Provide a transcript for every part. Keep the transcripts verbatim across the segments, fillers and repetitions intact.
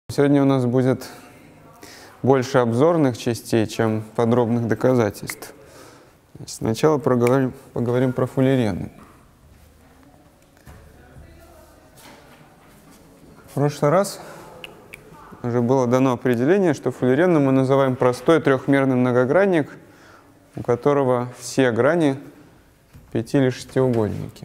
Сегодня у нас будет больше обзорных частей, чем подробных доказательств. Сначала проговорим, поговорим про фуллерены. В прошлый раз уже было дано определение, что фуллереном мы называем простой трехмерный многогранник, у которого все грани пяти- или шестиугольники.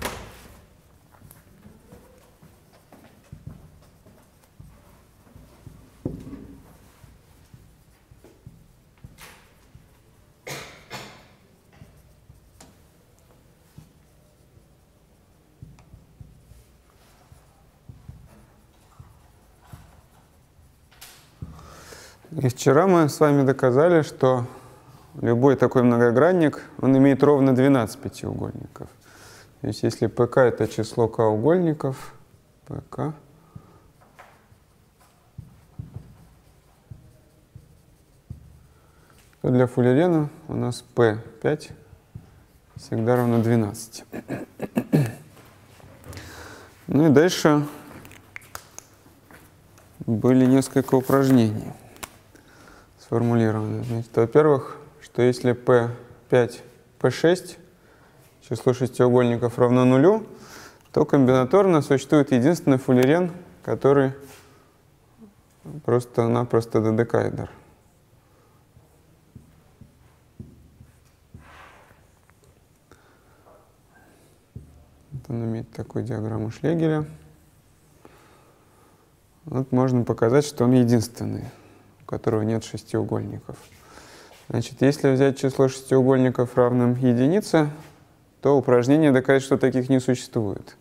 И вчера мы с вами доказали, что любой такой многогранник, он имеет ровно двенадцать пятиугольников. То есть если ПК это число К угольников, ПК, то для фуллерена у нас P пять всегда равно двенадцати. Ну и дальше были несколько упражнений сформулированы. Значит, во-первых, что если P пять, P шесть, число шестиугольников равно нулю, то комбинаторно существует единственный фуллерен, который просто-напросто додекаэдр. Вот он имеет такую диаграмму Шлегеля. Вот можно показать, что он единственный, у которого нет шестиугольников. Значит, если взять число шестиугольников равным единице, то упражнение доказывает, что таких не существует.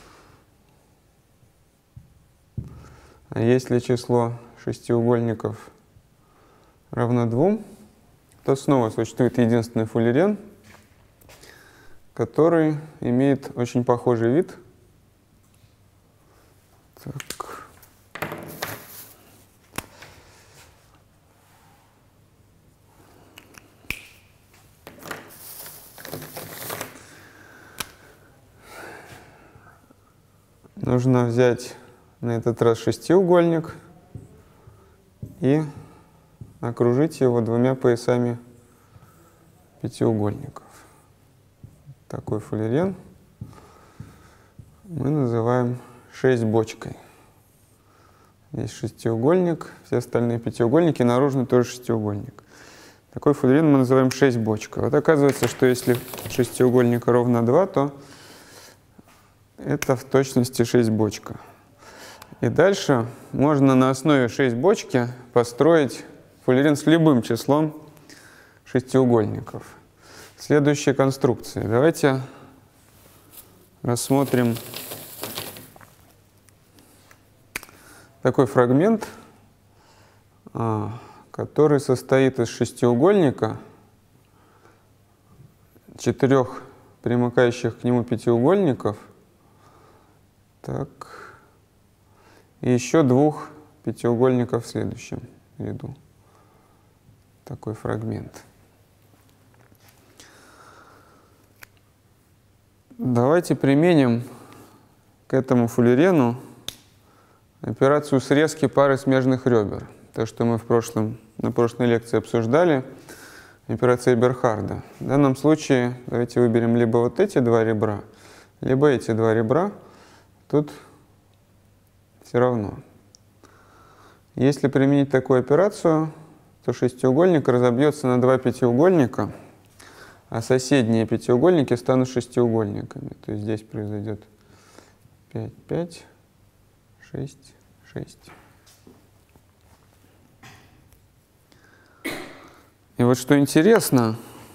А если число шестиугольников равно двум, то снова существует единственный фуллерен, который имеет очень похожий вид. Так. Нужно взять на этот раз шестиугольник и окружить его двумя поясами пятиугольников. Такой фуллерен мы называем шестибочкой. Здесь шестиугольник, все остальные пятиугольники, наружный тоже шестиугольник. Такой фуллерен мы называем шестибочкой. Вот оказывается, что если шестиугольника ровно два, то это в точности шестибочка. И дальше можно на основе шестибочки построить фуллерен с любым числом шестиугольников. Следующие конструкции. Давайте рассмотрим такой фрагмент, который состоит из шестиугольника, четырех примыкающих к нему пятиугольников, так, и еще двух пятиугольников в следующем ряду. Такой фрагмент. Давайте применим к этому фуллерену операцию срезки пары смежных ребер. То, что мы в прошлом, на прошлой лекции обсуждали, операция Эберхарда. В данном случае давайте выберем либо вот эти два ребра, либо эти два ребра. Тут все равно. Если применить такую операцию, то шестиугольник разобьется на два пятиугольника, а соседние пятиугольники станут шестиугольниками. То есть здесь произойдет пять, пять, шесть, шесть. И вот что интересно,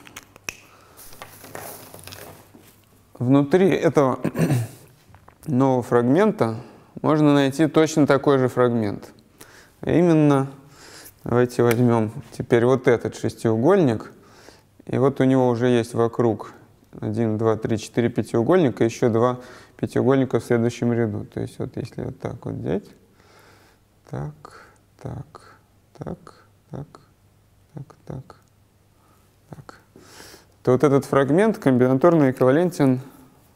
внутри этого нового фрагмента можно найти точно такой же фрагмент. А именно, давайте возьмем теперь вот этот шестиугольник, и вот у него уже есть вокруг один, два, три, четыре пятиугольника, еще два пятиугольника в следующем ряду. То есть вот если вот так вот взять, так, так, так, так, так, так, так, то вот этот фрагмент комбинаторно эквивалентен,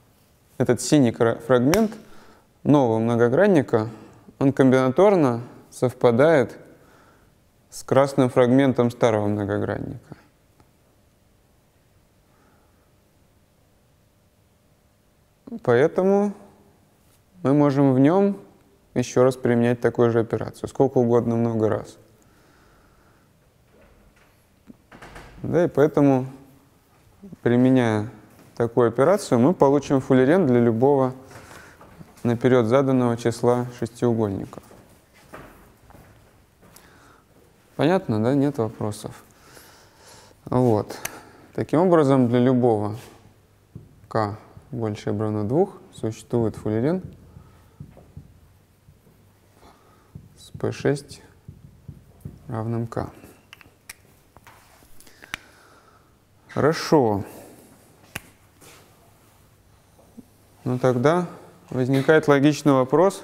этот синий фрагмент нового многогранника, он комбинаторно совпадает с красным фрагментом старого многогранника. Поэтому мы можем в нем еще раз применять такую же операцию, сколько угодно, много раз. Да, и поэтому, применяя такую операцию, мы получим фуллерен для любого наперед заданного числа шестиугольников. Понятно, да? Нет вопросов. Вот. Таким образом, для любого k больше либо равно двум существует фуллерен с пэ шесть равным k. Хорошо. Ну тогда возникает логичный вопрос,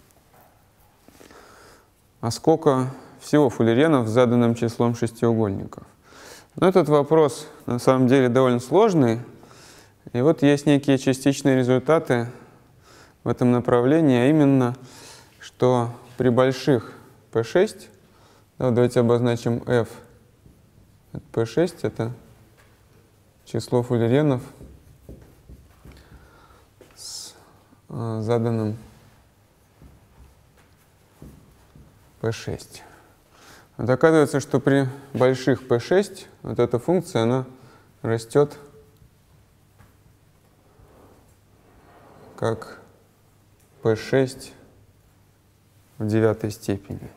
а сколько всего фуллеренов с заданным числом шестиугольников? Но этот вопрос на самом деле довольно сложный, и вот есть некие частичные результаты в этом направлении, а именно, что при больших пэ шесть, да, давайте обозначим f от пэ шесть, это число фуллеренов с э, заданным пэ шесть. Вот оказывается, что при больших пэ шесть вот эта функция, она растет как пэ шесть в девятой степени.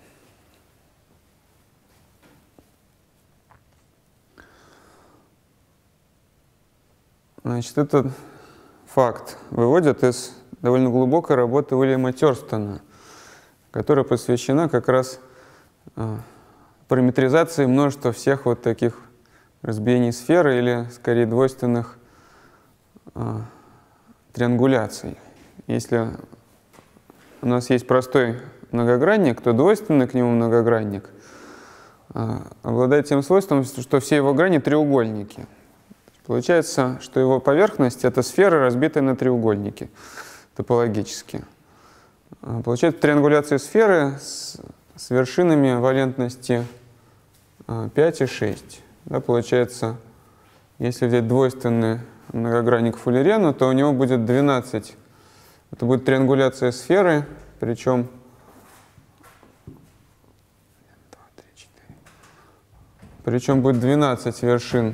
Значит, этот факт выводят из довольно глубокой работы Уильяма Терстона, которая посвящена как раз э, параметризации множества всех вот таких разбиений сферы или, скорее, двойственных э, триангуляций. Если у нас есть простой многогранник, то двойственный к нему многогранник э, обладает тем свойством, что все его грани треугольники. Получается, что его поверхность — это сфера, разбитая на треугольники топологически. Получается триангуляция сферы с, с вершинами валентности пять и шесть. Да, получается, если взять двойственный многогранник фуллерену, то у него будет двенадцать. Это будет триангуляция сферы, причем причем будет двенадцать вершин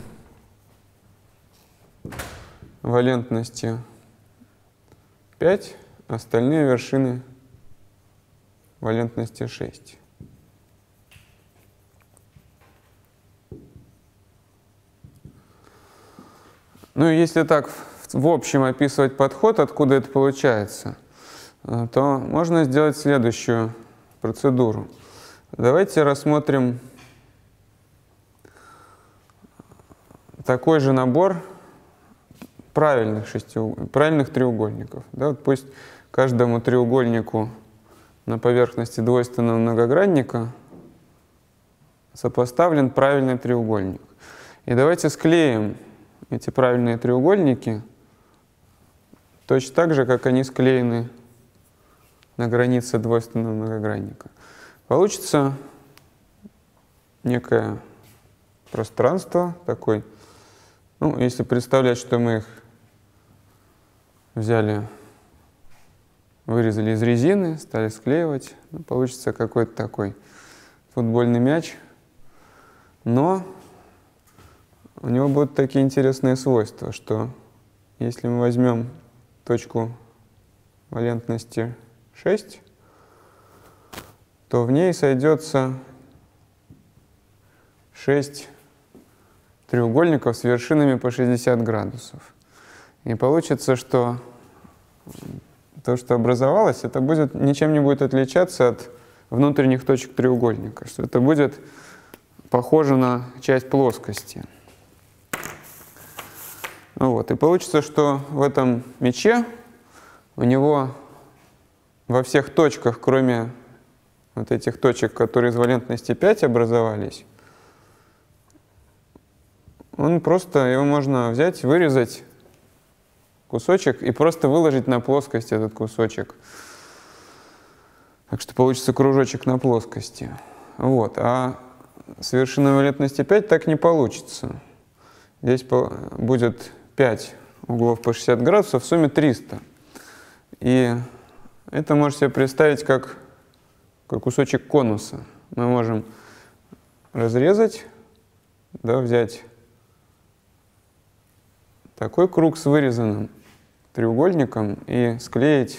валентности пять, остальные вершины валентности шесть. Ну и если так в общем описывать подход, откуда это получается, то можно сделать следующую процедуру. Давайте рассмотрим такой же набор правильных, шестиуг... правильных треугольников. Да, вот пусть каждому треугольнику на поверхности двойственного многогранника сопоставлен правильный треугольник. И давайте склеим эти правильные треугольники точно так же, как они склеены на границе двойственного многогранника. Получится некое пространство, такой, ну, если представлять, что мы их взяли, вырезали из резины, стали склеивать, ну, получится какой-то такой футбольный мяч, но у него будут такие интересные свойства, что если мы возьмем точку валентности шесть, то в ней сойдется шесть треугольников с вершинами по шестьдесят градусов. И получится, что то, что образовалось, это будет, ничем не будет отличаться от внутренних точек треугольника, что это будет похоже на часть плоскости. Вот. И получится, что в этом мяче у него во всех точках, кроме вот этих точек, которые из валентности пять образовались, он просто, его можно взять, вырезать кусочек и просто выложить на плоскость этот кусочек. Так что получится кружочек на плоскости. Вот. А с вершиной валентности пять так не получится. Здесь будет пять углов по шестьдесят градусов, в сумме триста. И это можно себе представить как, как кусочек конуса. Мы можем разрезать, да, взять такой круг с вырезанным треугольником и склеить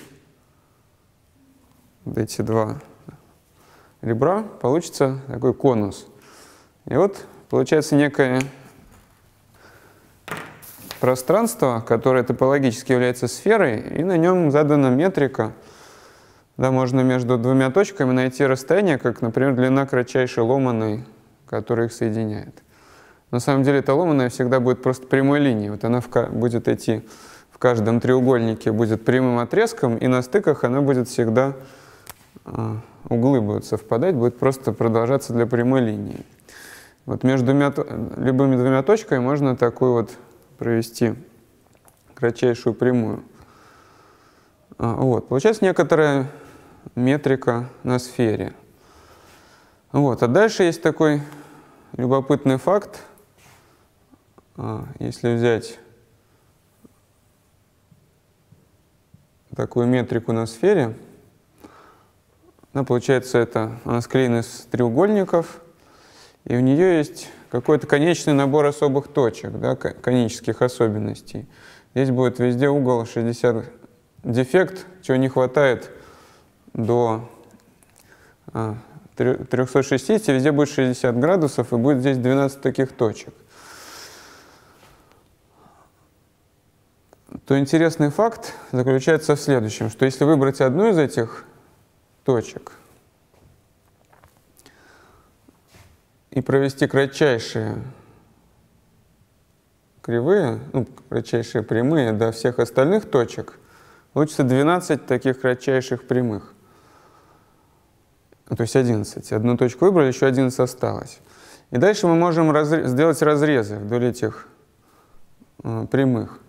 вот эти два ребра, получится такой конус. И вот получается некое пространство, которое топологически является сферой, и на нем задана метрика. Да, можно между двумя точками найти расстояние, как, например, длина кратчайшей ломаной, которая их соединяет. На самом деле эта ломаная всегда будет просто прямой линией. Вот она в, будет идти в каждом треугольнике, будет прямым отрезком, и на стыках она будет всегда, э, углы будут совпадать, будет просто продолжаться для прямой линии. Вот между двумя, любыми двумя точками можно такую вот провести кратчайшую прямую. А, вот, получается некоторая метрика на сфере. Вот, а дальше есть такой любопытный факт. А, если взять такую метрику на сфере, она, получается, это, она склеена из треугольников, и у нее есть какой-то конечный набор особых точек, да, конических особенностей. Здесь будет везде угол шестьдесят, дефект, чего не хватает до а, трёхсот шестидесяти, везде будет шестьдесят градусов, и будет здесь двенадцать таких точек. То интересный факт заключается в следующем, что если выбрать одну из этих точек и провести кратчайшие кривые, ну, кратчайшие прямые до всех остальных точек, получится двенадцать таких кратчайших прямых. То есть одиннадцать. Одну точку выбрали, еще одиннадцать осталось. И дальше мы можем разре- сделать разрезы вдоль этих э, прямых.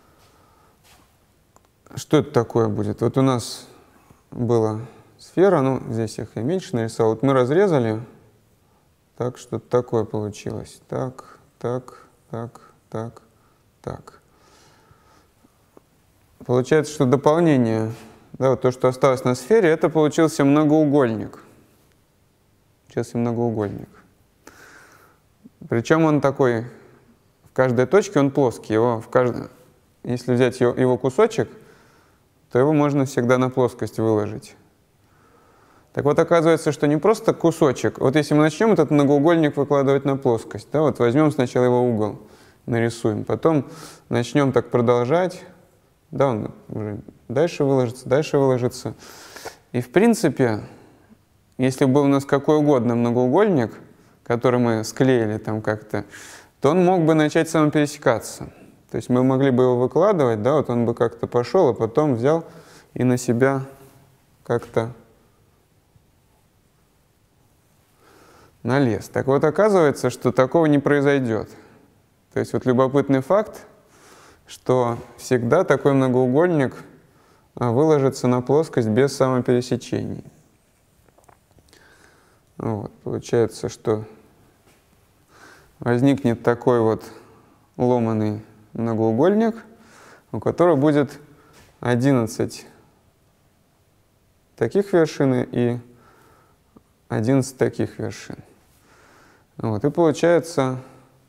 Что это такое будет? Вот у нас была сфера, ну, здесь их и меньше нарисовал. Вот мы разрезали, так, что-то такое получилось. Так, так, так, так, так. Получается, что дополнение, да, вот то, что осталось на сфере, это получился многоугольник. Сейчас и многоугольник. Причем он такой, в каждой точке он плоский. Его в каждой, если взять его, его кусочек, то его можно всегда на плоскость выложить. Так вот, оказывается, что не просто кусочек. Вот если мы начнем этот многоугольник выкладывать на плоскость, да, вот возьмем сначала его угол, нарисуем, потом начнем так продолжать, да, он уже дальше выложится, дальше выложится. И в принципе, если был у нас какой угодно многоугольник, который мы склеили там как-то, то он мог бы начать самопересекаться. То есть мы могли бы его выкладывать, да, вот он бы как-то пошел, а потом взял и на себя как-то налез. Так вот, оказывается, что такого не произойдет. То есть вот любопытный факт, что всегда такой многоугольник выложится на плоскость без самопересечений. Вот, получается, что возникнет такой вот ломаный многоугольник, у которого будет одиннадцать таких вершин и одиннадцать таких вершин. Вот, и получается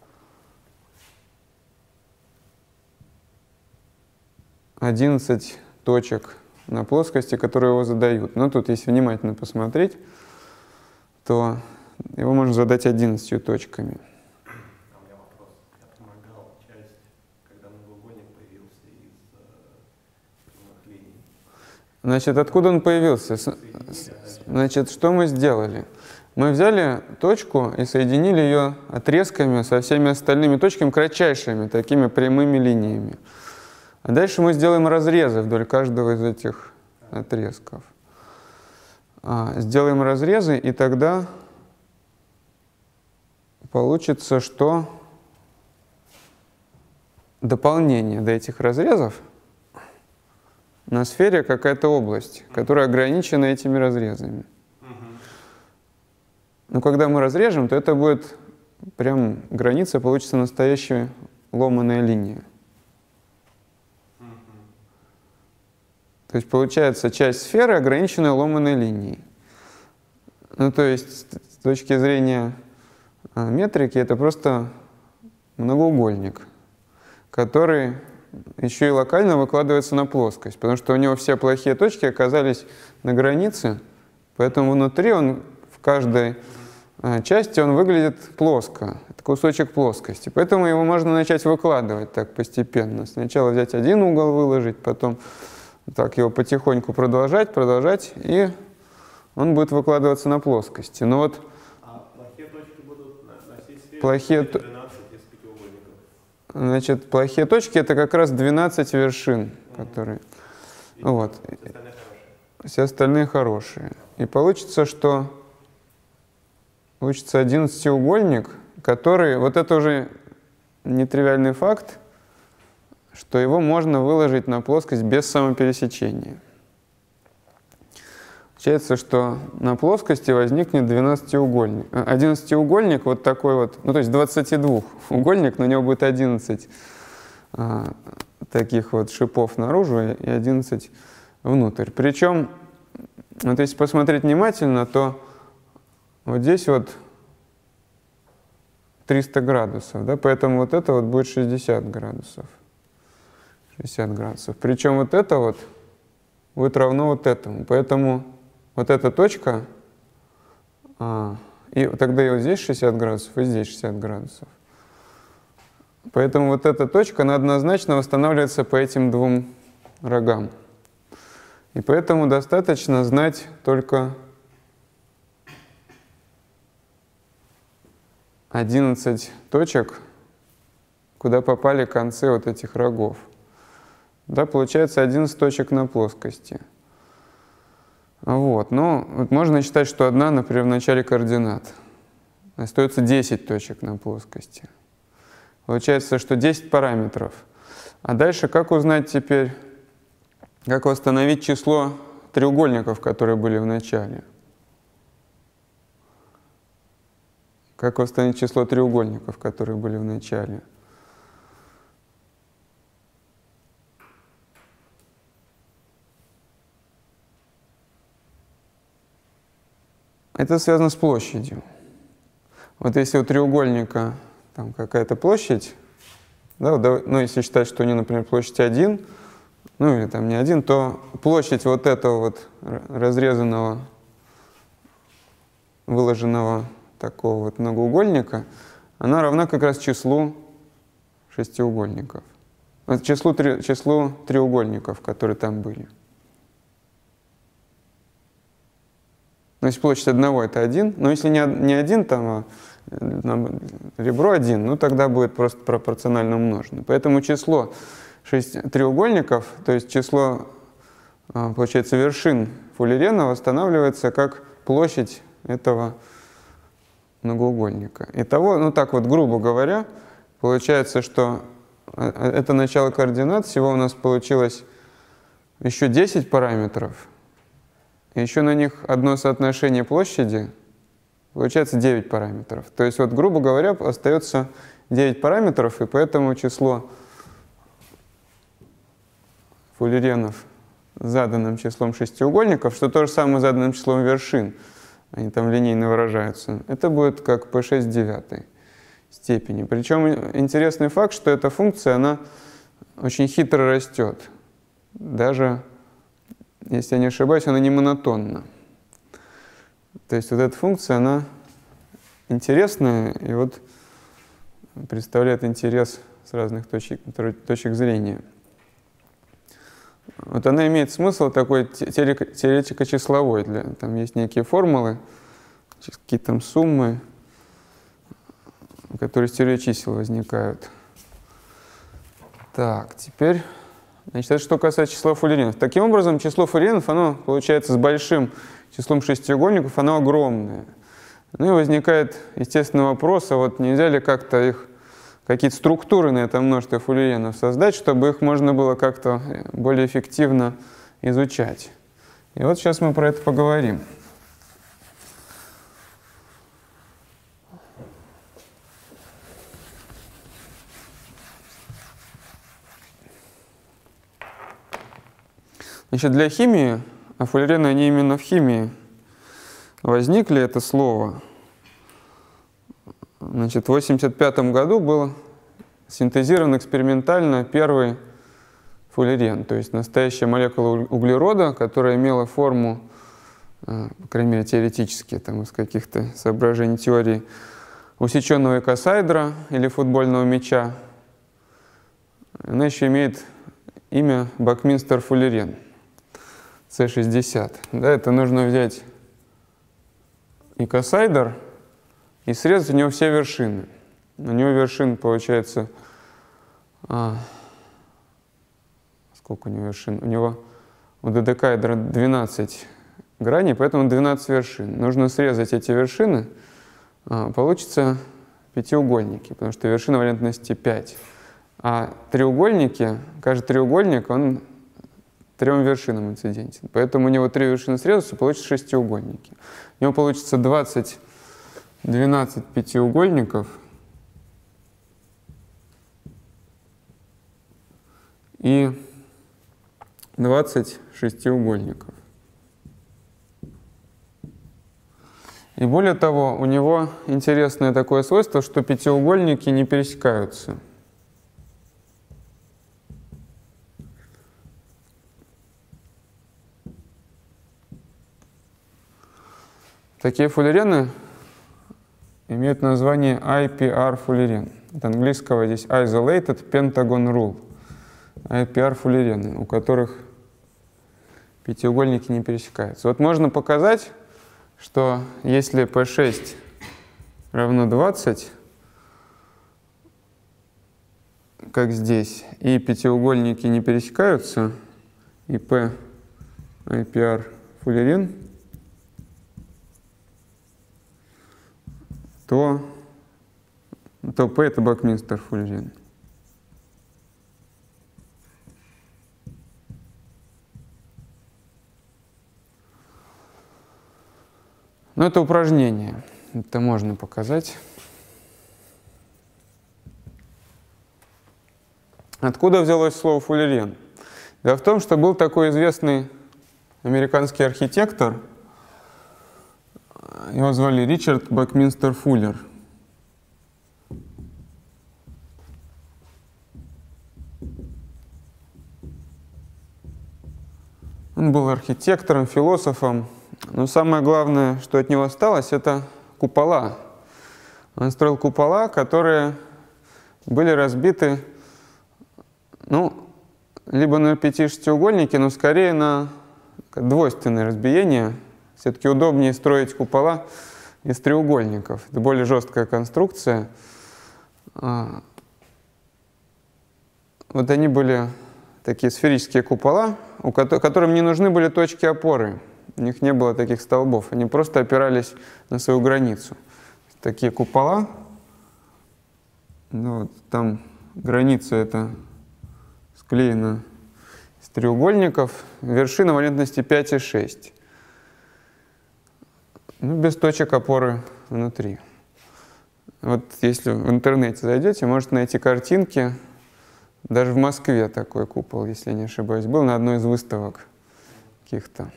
одиннадцать точек на плоскости, которые его задают. Но тут, если внимательно посмотреть, то его можно задать одиннадцатью точками. А у меня вопрос. Я помогал часть, когда многоугольник появился из прямых э, линий. Значит, откуда он появился? Значит, что мы сделали? Мы взяли точку и соединили ее отрезками со всеми остальными точками, кратчайшими, такими прямыми линиями. А дальше мы сделаем разрезы вдоль каждого из этих отрезков. А, сделаем разрезы, и тогда получится, что дополнение до этих разрезов на сфере какая-то область, которая ограничена этими разрезами. Но когда мы разрежем, то это будет прям граница, получится настоящая ломаная линия. То есть получается часть сферы, ограниченная ломаной линией. Ну, то есть с точки зрения метрики это просто многоугольник, который еще и локально выкладывается на плоскость, потому что у него все плохие точки оказались на границе, поэтому внутри он в каждой части он выглядит плоско. Это кусочек плоскости. Поэтому его можно начать выкладывать так постепенно. Сначала взять один угол, выложить, потом так его потихоньку продолжать, продолжать, и он будет выкладываться на плоскости. Но вот а плохие точки будут на, на всей сфере плохие, двенадцать из пятиугольников. Значит, плохие точки — это как раз двенадцать вершин, mm-hmm. которые... И вот. Все остальные хорошие. Все остальные хорошие. И получится, что получится одиннадцатиугольник, который... Вот это уже нетривиальный факт, что его можно выложить на плоскость без самопересечения. Получается, что на плоскости возникнет двенадцатиугольник. одиннадцатиугольник вот такой вот, ну то есть двадцатидвухугольник, но у него будет одиннадцать а, таких вот шипов наружу и одиннадцать внутрь. Причем, вот если посмотреть внимательно, то вот здесь вот триста градусов, да, поэтому вот это вот будет шестьдесят градусов. шестьдесят градусов. Причем вот это вот будет равно вот этому. Поэтому вот эта точка, а, и тогда и вот здесь шестьдесят градусов, и здесь шестьдесят градусов. Поэтому вот эта точка, она однозначно восстанавливается по этим двум рогам. И поэтому достаточно знать только одиннадцать точек, куда попали концы вот этих рогов. Да, получается одиннадцать точек на плоскости. Вот. Но вот можно считать, что одна, например, в начале координат. Остается десять точек на плоскости. Получается, что десять параметров. А дальше как узнать теперь, как восстановить число треугольников, которые были в начале? Как восстановить число треугольников, которые были в начале? Это связано с площадью. Вот если у треугольника там какая-то площадь, да, ну если считать, что у него, например, площадь один, ну или там не один, то площадь вот этого вот разрезанного, выложенного такого вот многоугольника, она равна как раз числу шестиугольников, числу, три, числу треугольников, которые там были. Но если площадь одного — это один, но если не, не один, там, а ребро один, ну тогда будет просто пропорционально умножено. Поэтому число шесть треугольников, то есть число, получается, вершин фуллерена восстанавливается как площадь этого многоугольника. Итого, ну так вот, грубо говоря, получается, что это начало координат, всего у нас получилось еще десять параметров, и еще на них одно соотношение площади, получается девять параметров. То есть, вот, грубо говоря, остается девять параметров, и поэтому число фуллеренов с заданным числом шестиугольников, что то же самое с заданным числом вершин, они там линейно выражаются, это будет как пэ шесть в девятой степени. Причем интересный факт, что эта функция, она очень хитро растет. Даже, если я не ошибаюсь, она не монотонна. То есть вот эта функция, она интересная и вот представляет интерес с разных точек, точек зрения. Вот она имеет смысл такой теоретико-числовой. Для, там есть некие формулы, какие-то там суммы, которые из теории чисел возникают. Так, теперь, значит, это что касается числа фуллеренов. Таким образом, число фуллеренов, оно получается с большим числом шестиугольников, оно огромное. Ну и возникает естественный вопрос, а вот нельзя ли как-то их какие-то структуры на этом множестве фуллеренов создать, чтобы их можно было как-то более эффективно изучать. И вот сейчас мы про это поговорим. Значит, для химии, а фуллерены, они именно в химии возникли, это слово. Значит, в восемьдесят пятом году был синтезирован экспериментально первый фуллерен, то есть настоящая молекула углерода, которая имела форму, по крайней мере, теоретически, там, из каких-то соображений теории, усеченного экосайдра или футбольного мяча. Она еще имеет имя Бакминстер-фуллерен. С шестьдесят. Да, это нужно взять икосайдер и срезать у него все вершины. У него вершин получается... А, сколько у него вершин? У него у додекаэдра двенадцать граней, поэтому двенадцать вершин. Нужно срезать эти вершины, а, получится пятиугольники, потому что вершина валентности пять. А треугольники, каждый треугольник, он трем вершинам инцидентен. Поэтому у него три вершины срезаются, получится шестиугольники. У него получится двадцать, двенадцать пятиугольников и двадцать шестиугольников. И более того, у него интересное такое свойство, что пятиугольники не пересекаются. Такие фуллерены имеют название ай пи ар-фуллерен. От английского здесь Isolated Pentagon Rule. ай пи ар-фуллерены, у которых пятиугольники не пересекаются. Вот можно показать, что если пэ шесть равно двадцать, как здесь, и пятиугольники не пересекаются, и P ай пи ар-фуллерен, то, то P — это Бакминстер-фуллерен. Но это упражнение, это можно показать. Откуда взялось слово фуллерен? Дело в том, что был такой известный американский архитектор, его звали Ричард Бакминстер Фуллер. Он был архитектором, философом, но самое главное, что от него осталось, это купола. Он строил купола, которые были разбиты, ну, либо на пяти шестиугольники, но скорее на двойственное разбиение. Все-таки удобнее строить купола из треугольников. Это более жесткая конструкция. Вот они были такие сферические купола, у которым не нужны были точки опоры. У них не было таких столбов. Они просто опирались на свою границу. Такие купола. Ну, вот, там граница это склеена из треугольников. Вершина валентности пять и шесть. Ну, без точек опоры внутри. Вот если в интернете зайдете, можете найти картинки. Даже в Москве такой купол, если я не ошибаюсь, был на одной из выставок каких-то.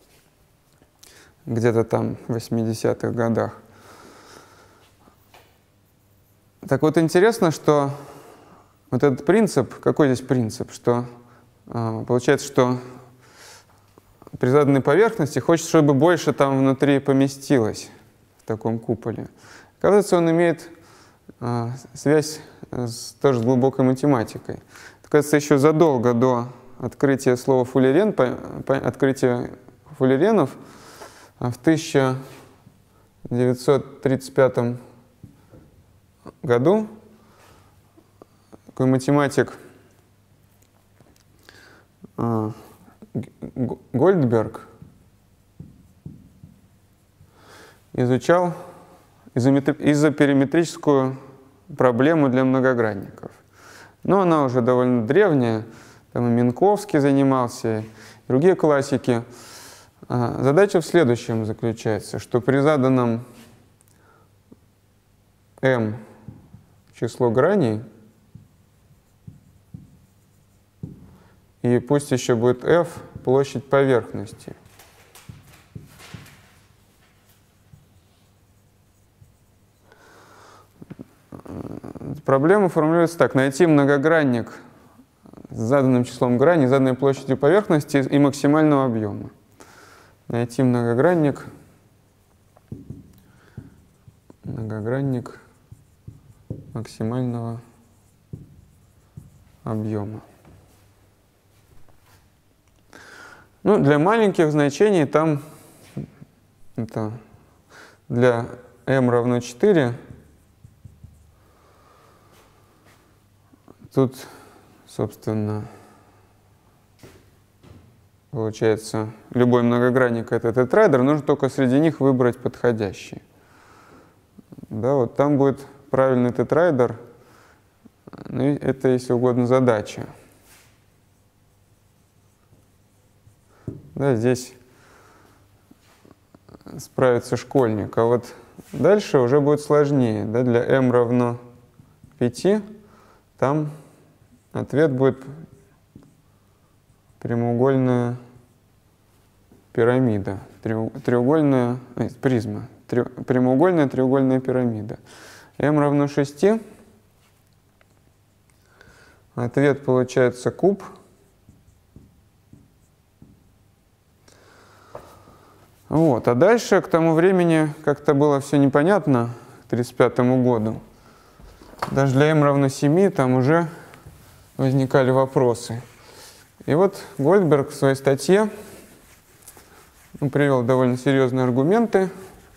Где-то там в восьмидесятых годах. Так вот, интересно, что вот этот принцип, какой здесь принцип, что э, получается, что при заданной поверхности хочется, чтобы больше там внутри поместилось в таком куполе. Оказывается, он имеет э, связь с, тоже с глубокой математикой. Оказывается, еще задолго до открытия слова фуллерен, по, по, открытия фуллеренов, в тысяча девятьсот тридцать пятом году такой математик э, Гольдберг изучал изопериметрическую проблему для многогранников. Но она уже довольно древняя, там и Минковский занимался, и другие классики. Задача в следующем заключается, что при заданном m число граней, и пусть еще будет f площадь поверхности, проблема формулируется так. Найти многогранник с заданным числом граней, заданной площадью поверхности и максимального объема. Найти многогранник, многогранник максимального объема. Ну, для маленьких значений там это для m равно четыре. Тут, собственно, получается, любой многогранник — это тетрайдер, нужно только среди них выбрать подходящий. Да, вот там будет правильный тетрайдер, ну, это, если угодно, задача. Да, здесь справится школьник, а вот дальше уже будет сложнее. Да, для m равно пяти там ответ будет прямоугольная пирамида, треугольная, нет, призма, три, прямоугольная треугольная пирамида. m равно шести. Ответ получается куб. Вот. А дальше, к тому времени, как-то было все непонятно, к тридцать пятому году. Даже для m равно семи там уже возникали вопросы. И вот Гольдберг в своей статье привел довольно серьезные аргументы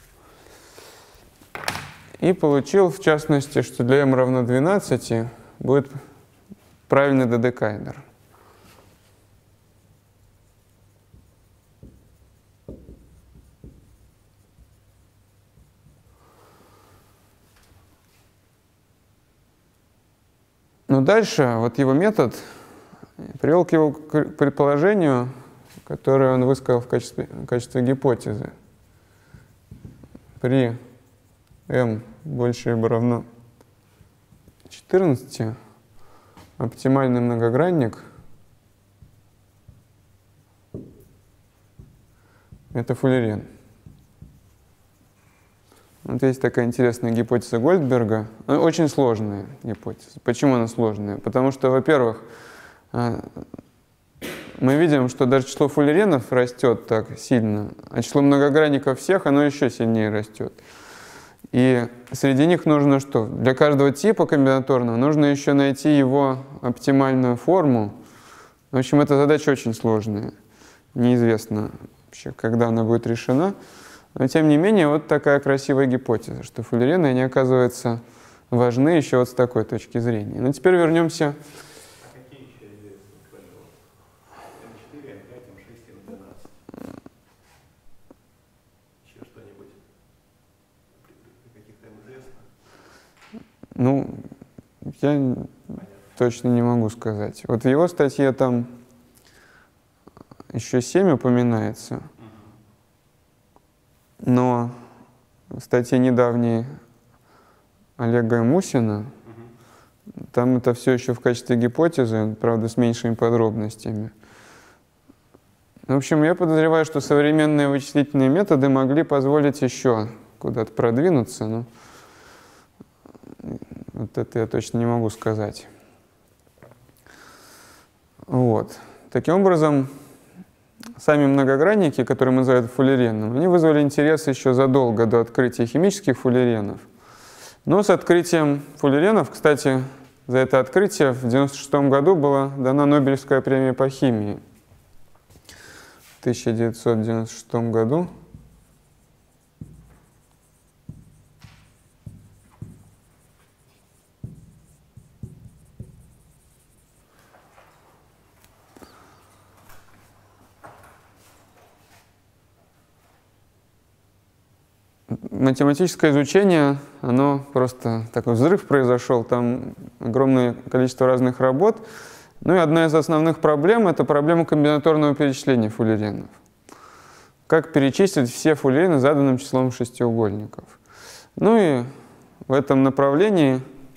и получил, в частности, что для m равно двенадцати будет правильный додекаэдр. Но дальше вот его метод привел к его предположению, которое он высказал в качестве, в качестве гипотезы. При m больше либо равно четырнадцати оптимальный многогранник — это фуллерен. Вот есть такая интересная гипотеза Гольдберга. Очень сложная гипотеза. Почему она сложная? Потому что, во-первых, мы видим, что даже число фуллеренов растет так сильно, а число многогранников всех, оно еще сильнее растет. И среди них нужно что? Для каждого типа комбинаторного нужно еще найти его оптимальную форму. В общем, эта задача очень сложная. Неизвестно вообще, когда она будет решена. Но, тем не менее, вот такая красивая гипотеза, что фуллерены, они, оказывается, важны еще вот с такой точки зрения. Но теперь вернемся... А какие еще известны квадраты? эм четыре, эм пять, эм шесть, эм двенадцать. Еще что-нибудь? Каких-то им известно? Ну, я Понятно. точно не могу сказать. Вот в его статье там еще семь упоминается. Но в статье недавней Олега Мусина, угу. там это все еще в качестве гипотезы, правда, с меньшими подробностями. В общем, я подозреваю, что современные вычислительные методы могли позволить еще куда-то продвинуться, но вот это я точно не могу сказать. Вот. Таким образом, сами многогранники, которые мы называем фуллереном, они вызвали интерес еще задолго до открытия химических фуллеренов. Но с открытием фуллеренов, кстати, за это открытие в девяносто шестом году была дана Нобелевская премия по химии. В тысяча девятьсот девяносто шестом году. математическое изучение, оно просто такой взрыв произошел, там огромное количество разных работ. Ну и одна из основных проблем – это проблема комбинаторного перечисления фуллеренов. Как перечислить все фуллерены заданным числом шестиугольников. Ну и в этом направлении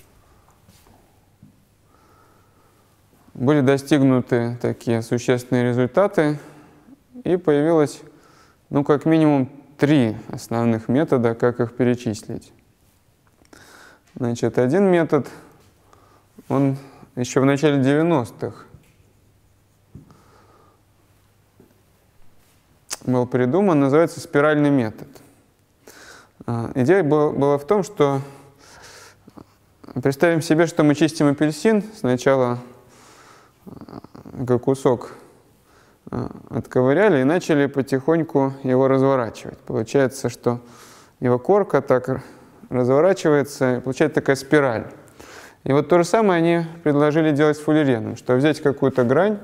были достигнуты такие существенные результаты, и появилось, ну, как минимум, три основных метода, как их перечислить. Значит, один метод, он еще в начале девяностых был придуман, называется спиральный метод. Идея была в том, что представим себе, что мы чистим апельсин, сначала как кусок отковыряли и начали потихоньку его разворачивать. Получается, что его корка так разворачивается, и получается такая спираль. И вот то же самое они предложили делать с фуллереном, что взять какую-то грань,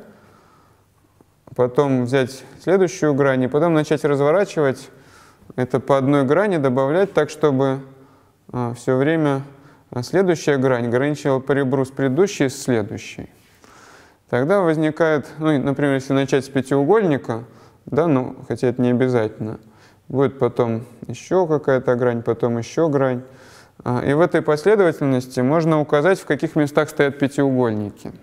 потом взять следующую грань, и потом начать разворачивать это по одной грани, добавлять так, чтобы а, все время следующая грань граничила по ребру с предыдущей и с следующей. Тогда возникает, ну, например, если начать с пятиугольника, да, ну, хотя это не обязательно, будет потом еще какая-то грань, потом еще грань. И в этой последовательности можно указать, в каких местах стоят пятиугольники.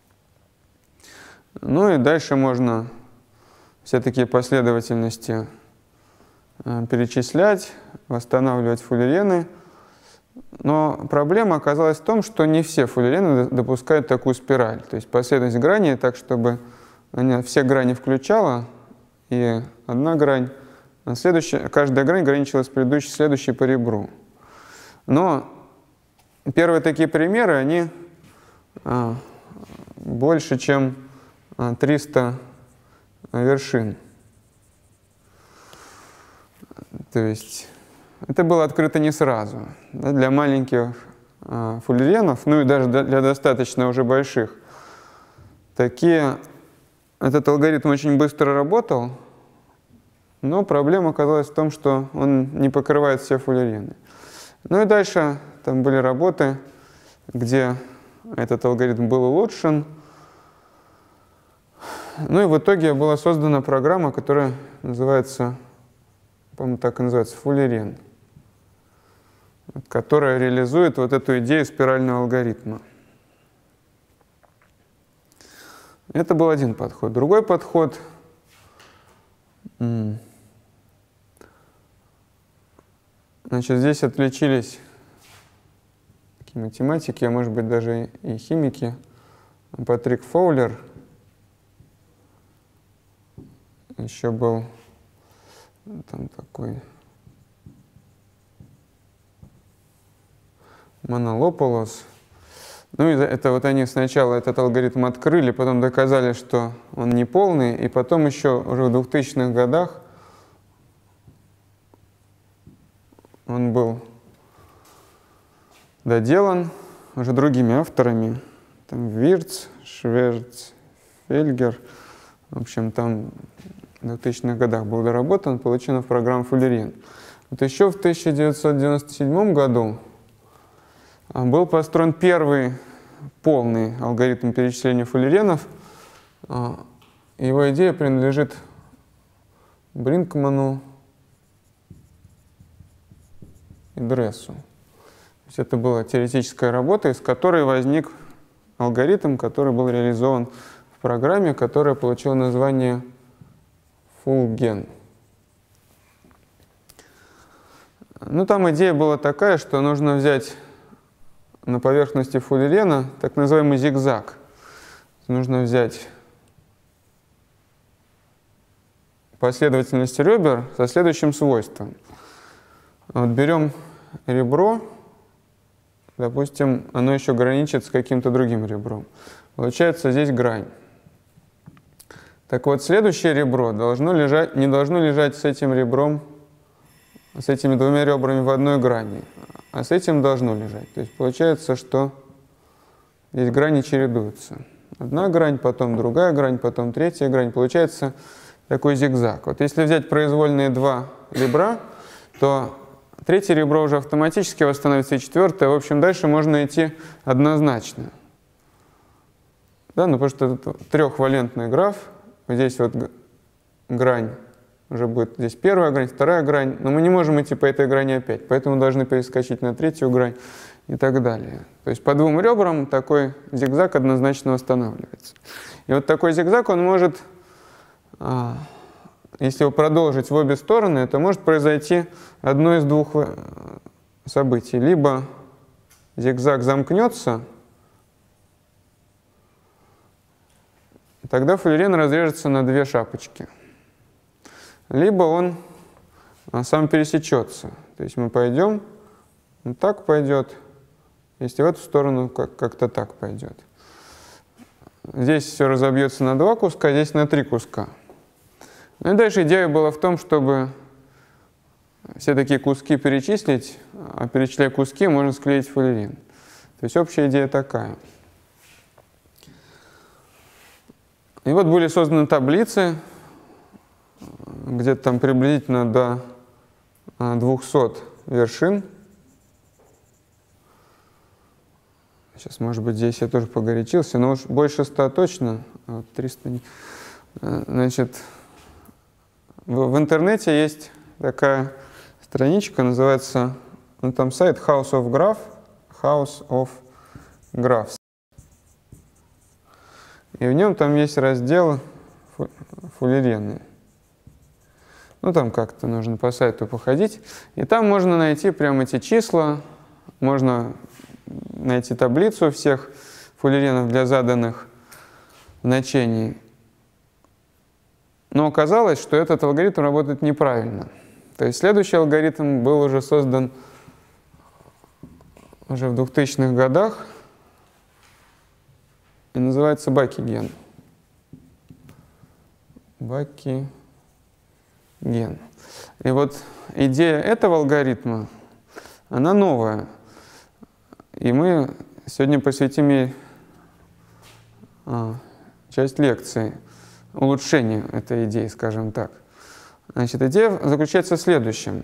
Ну и дальше можно все такие последовательности перечислять, восстанавливать фуллерены. Но проблема оказалась в том, что не все фуллерены допускают такую спираль. То есть последовательность граней так, чтобы она все грани включала, и одна грань, а следующая, каждая грань граничила с предыдущей, следующей по ребру. Но первые такие примеры, они а, больше, чем а, триста вершин. То есть это было открыто не сразу. Да, для маленьких а, фуллеренов, ну и даже для достаточно уже больших, такие, этот алгоритм очень быстро работал, но проблема оказалась в том, что он не покрывает все фуллерены. Ну и дальше там были работы, где этот алгоритм был улучшен. Ну и в итоге была создана программа, которая называется, по-моему, так и называется, фуллерен, которая реализует вот эту идею спирального алгоритма. Это был один подход. Другой подход — значит, здесь отличились такие математики, а может быть даже и химики. Патрик Фоулер, еще был там такой Монолополос. Ну и это вот они сначала этот алгоритм открыли, потом доказали, что он не полный, и потом еще уже в двухтысячных годах он был доделан уже другими авторами. Там Вирц, Шверц, Фельгер. В общем, там в двухтысячных годах был доработан, получена в программу фуллерен. Вот еще в тысяча девятьсот девяносто седьмом году был построен первый полный алгоритм перечисления фуллеренов. Его идея принадлежит Бринкману и Дрессу. То есть это была теоретическая работа, из которой возник алгоритм, который был реализован в программе, которая получила название Фулген. Ну, там идея была такая, что нужно взять на поверхности фуллерена так называемый зигзаг. Нужно взять последовательность ребер со следующим свойством. Вот берем ребро, допустим, оно еще граничит с каким-то другим ребром. Получается здесь грань. Так вот, следующее ребро должно лежать, не должно лежать с этим ребром, с этими двумя ребрами в одной грани, а с этим должно лежать. То есть получается, что здесь грани чередуются. Одна грань, потом другая грань, потом третья грань. Получается такой зигзаг. Вот если взять произвольные два ребра, то третье ребро уже автоматически восстановится, и четвертое. В общем, дальше можно идти однозначно. Да, ну потому что это трехвалентный граф. Здесь вот грань, уже будет здесь первая грань, вторая грань, но мы не можем идти по этой грани опять, поэтому должны перескочить на третью грань и так далее. То есть по двум ребрам такой зигзаг однозначно восстанавливается. И вот такой зигзаг, он может, если его продолжить в обе стороны, это может произойти одно из двух событий. Либо зигзаг замкнется, тогда фуллерен разрежется на две шапочки. Либо он сам пересечется. То есть мы пойдем, он так пойдет, если в эту сторону как- как-то так пойдет. Здесь все разобьется на два куска, здесь на три куска. Ну и дальше идея была в том, чтобы все такие куски перечислить, а перечисляя куски, можно склеить фуллерен. То есть общая идея такая. И вот были созданы таблицы, где-то там приблизительно до двухсот вершин. Сейчас, может быть, здесь я тоже погорячился, но уж больше ста точно, а вот триста не... Значит, в, в интернете есть такая страничка, называется, ну, там сайт House of Graph, House of Graphs. И в нем там есть раздел фуллерены. Ну, там как-то нужно по сайту походить. И там можно найти прямо эти числа, можно найти таблицу всех фуллеренов для заданных значений. Но оказалось, что этот алгоритм работает неправильно. То есть следующий алгоритм был уже создан уже в двухтысячных годах и называется Баки-ген. Баки-ген. И вот идея этого алгоритма, она новая. И мы сегодня посвятим ей а, часть лекции улучшению этой идеи, скажем так. Значит, идея заключается в следующем.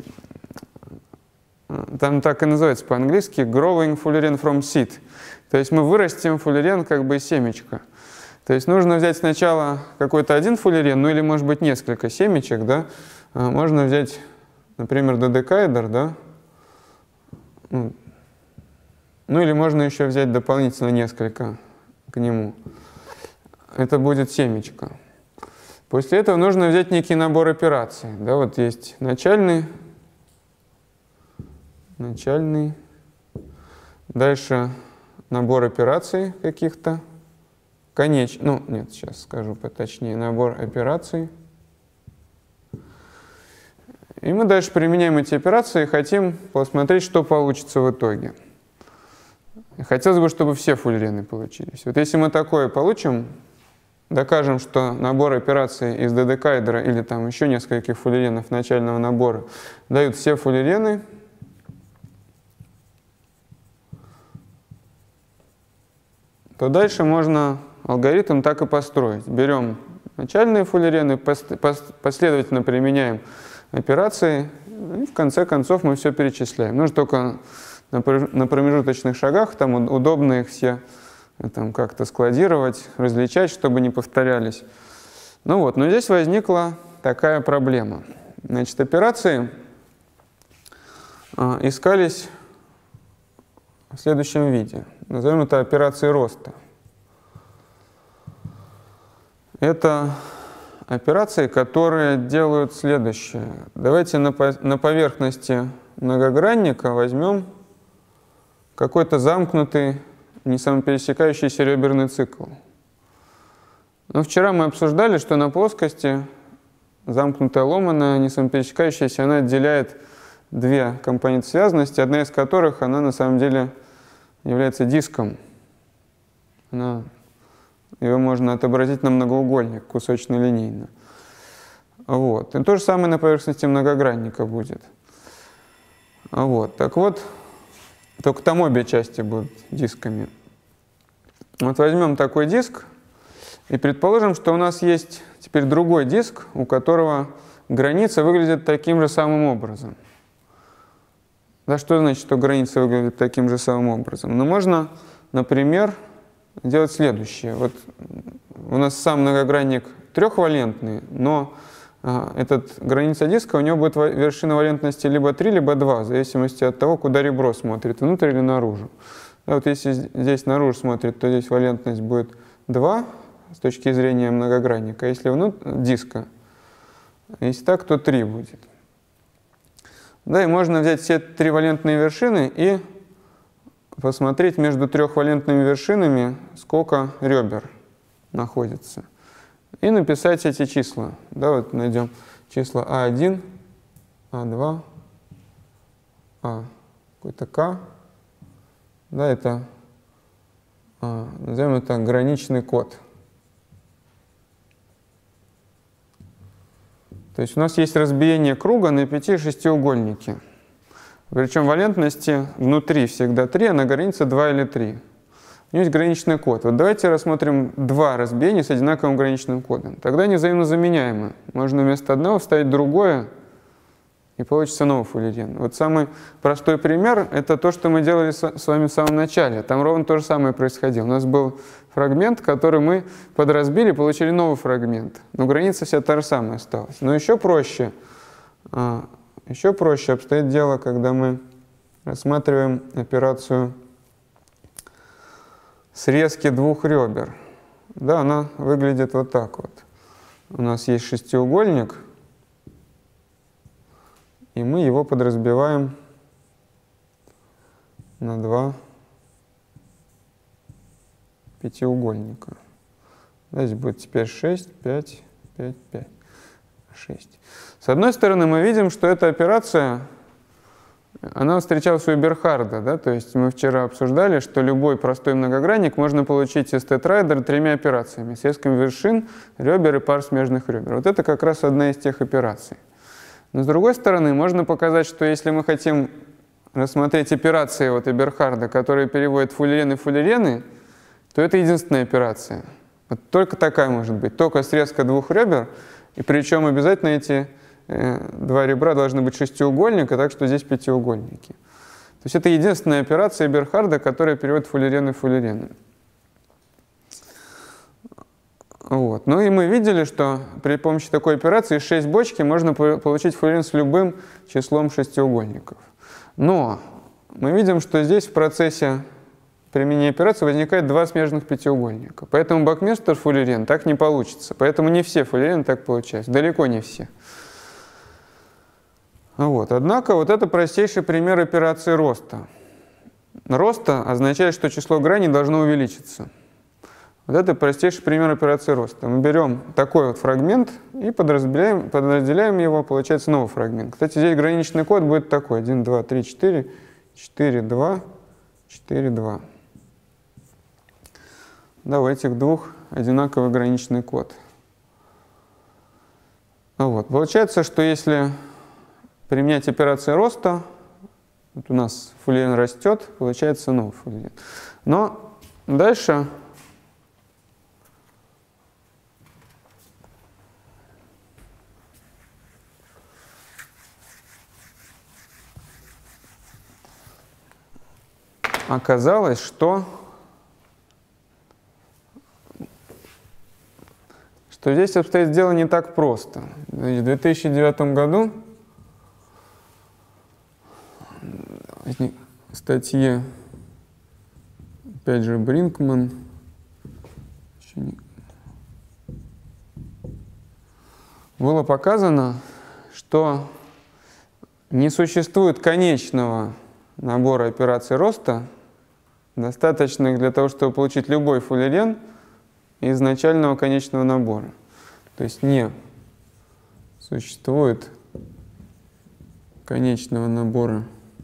Там так и называется по-английски growing fullerene from seed. То есть мы вырастим фуллерен как бы из семечка. То есть нужно взять сначала какой-то один фуллерен, ну или может быть несколько семечек, да. Можно взять, например, додекаэдр, да. Ну или можно еще взять дополнительно несколько к нему. Это будет семечко. После этого нужно взять некий набор операций. Да, вот есть начальный, начальный, дальше набор операций каких-то, конечный, ну нет, сейчас скажу поточнее, набор операций. И мы дальше применяем эти операции и хотим посмотреть, что получится в итоге. Хотелось бы, чтобы все фуллерены получились. Вот если мы такое получим, докажем, что набор операций из додекаэдра или там еще нескольких фуллеренов начального набора дают все фуллерены, то дальше можно алгоритм так и построить. Берем начальные фуллерены, последовательно применяем операции, и в конце концов мы все перечисляем. Нужно только на промежуточных шагах, там удобно их все там как-то складировать, различать, чтобы не повторялись. Ну вот, но здесь возникла такая проблема. Значит, операции а, искались в следующем виде. Назовем это операцией роста. Это операции, которые делают следующее. Давайте на, на поверхности многогранника возьмем какой-то замкнутый, не самопересекающийся реберный цикл. Но вчера мы обсуждали, что на плоскости замкнутая ломаная, не самопересекающаяся, она отделяет две компоненты связанности, одна из которых, она на самом деле является диском. Она, ее можно отобразить на многоугольник, кусочно-линейно. Вот. И то же самое на поверхности многогранника будет. Вот. Так вот, только там обе части будут дисками. Вот возьмем такой диск и предположим, что у нас есть теперь другой диск, у которого граница выглядит таким же самым образом. Да, что значит, что граница выглядит таким же самым образом? Ну, можно, например, делать следующее. Вот у нас сам многогранник трехвалентный, но а, этот граница диска, у него будет вершина валентности либо три, либо два, в зависимости от того, куда ребро смотрит, внутрь или наружу. Да, вот если здесь наружу смотрит, то здесь валентность будет два с точки зрения многогранника, а если внутрь диска, если так, то три будет. Да, и можно взять все три валентные вершины и посмотреть между трехвалентными вершинами, сколько ребер находится. И написать эти числа. Да, вот найдем числа а один, а два, а какой-то k. Да, это, а, назовем это граничный код. То есть у нас есть разбиение круга на пяти шестиугольники. Причем валентности внутри всегда три, а на границе два или три. У него есть граничный код. Вот давайте рассмотрим два разбиения с одинаковым граничным кодом. Тогда они взаимно заменяемы. Можно вместо одного вставить другое, и получится новый фуллерен. Вот самый простой пример — это то, что мы делали с вами в самом начале. Там ровно то же самое происходило. У нас был фрагмент, который мы подразбили, получили новый фрагмент. Но граница вся та же самая осталась. Но еще проще, еще проще обстоит дело, когда мы рассматриваем операцию срезки двух ребер. Да, она выглядит вот так вот. У нас есть шестиугольник, и мы его подразбиваем на два пятиугольника. Здесь будет теперь шесть, пять, пять, пять, шесть. С одной стороны, мы видим, что эта операция, она встречалась у Эберхарда. Да? То есть мы вчера обсуждали, что любой простой многогранник можно получить из тетрайдера тремя операциями: срезком вершин, ребер и пар смежных ребер. Вот это как раз одна из тех операций. Но с другой стороны, можно показать, что если мы хотим рассмотреть операции вот Эберхарда, которые переводят фуллерены и фуллерены, то это единственная операция. Вот только такая может быть, только срезка двух ребер, и причем обязательно эти э, два ребра должны быть шестиугольника, так что здесь пятиугольники. То есть это единственная операция Эберхарда, которая переводит фуллерены и фуллерены. Вот. Ну и мы видели, что при помощи такой операции из шесть бочки можно получить фуллерен с любым числом шестиугольников. Но мы видим, что здесь в процессе применения операции возникает два смежных пятиугольника. Поэтому Бакместер фуллерен так не получится. Поэтому не все фуллерены так получаются. Далеко не все. Вот. Однако вот это простейший пример операции роста. Роста означает, что число граней должно увеличиться. Вот это простейший пример операции роста. Мы берем такой вот фрагмент и подразделяем, подразделяем его, получается новый фрагмент. Кстати, здесь граничный код будет такой: один, два, три, четыре, четыре, два, четыре, два. Да, у этих двух одинаковый граничный код. Вот. Получается, что если применять операции роста, вот у нас фуллерен растет, получается новый фуллерен. Но дальше оказалось, что, что здесь обстоит дело не так просто. В две тысячи девятом году в статье, опять же, Бринкман, было показано, что не существует конечного набора операций роста, достаточных для того, чтобы получить любой фуллерен из начального конечного набора. То есть не существует конечного набора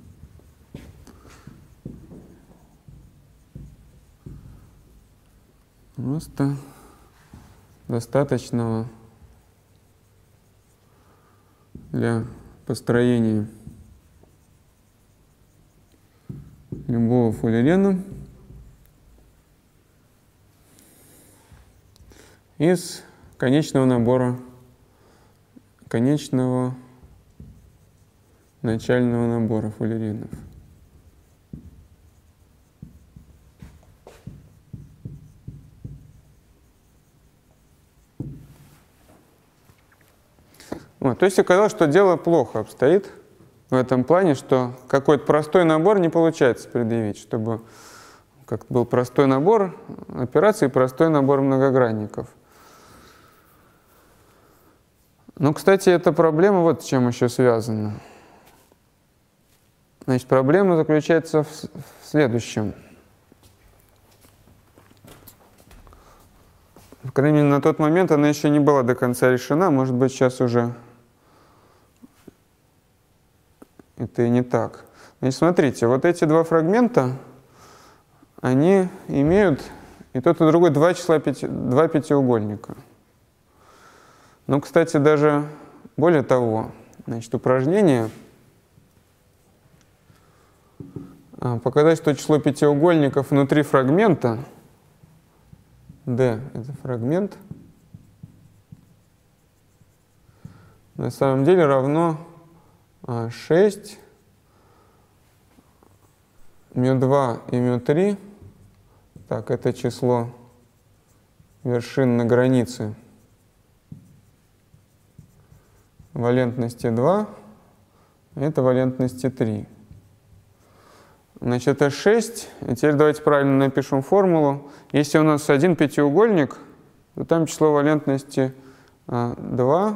роста, достаточного для построения любого фуллерена из конечного набора конечного начального набора фуллеренов. Вот, то есть оказалось, что дело плохо обстоит в этом плане, что какой-то простой набор не получается предъявить, чтобы как был простой набор операций и простой набор многогранников. Ну, кстати, эта проблема вот с чем еще связана. Значит, проблема заключается в, в следующем. По крайней мере, на тот момент она еще не была до конца решена, может быть, сейчас уже это и не так. Значит, смотрите, вот эти два фрагмента, они имеют и тот, и другой два числа, пяти, два пятиугольника. Ну, кстати, даже более того, значит, упражнение показать, что число пятиугольников внутри фрагмента D — это фрагмент, на самом деле равно шесть мю два и мю три. Так, это число вершин на границе валентности два, это валентности три. Значит, это шесть. И теперь давайте правильно напишем формулу. Если у нас один пятиугольник, то там число валентности два,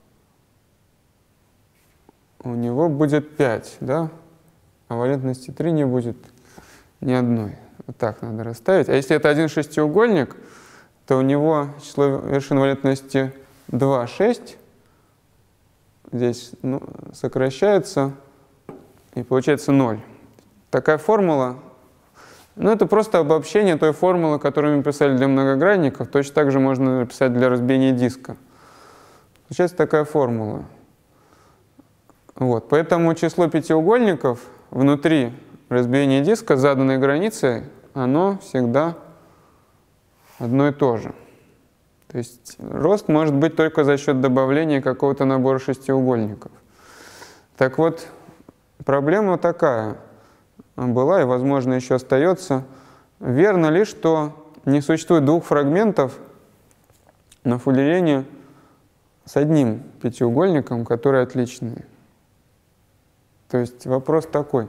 у него будет пять, да? А валентности три не будет ни одной. Вот так надо расставить. А если это один шестиугольник, то у него число вершин валентности два, шесть. Здесь ну, сокращается, и получается ноль. Такая формула, ну это просто обобщение той формулы, которую мы писали для многогранников. Точно так же можно написать для разбиения диска. Получается такая формула. Вот. Поэтому число пятиугольников внутри разбиения диска, заданной границей, оно всегда одно и то же. То есть рост может быть только за счет добавления какого-то набора шестиугольников. Так вот, проблема такая была и, возможно, еще остается. Верно ли, что не существует двух фрагментов на фуллерене с одним пятиугольником, которые отличные? То есть вопрос такой.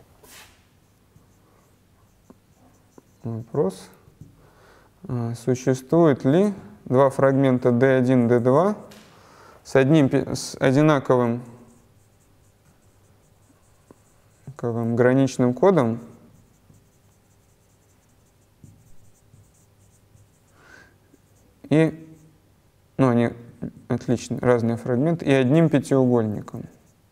Вопрос, существует ли два фрагмента ди один, ди два с, одним, с одинаковым граничным кодом и, ну, они отличные, разные фрагменты, и одним пятиугольником.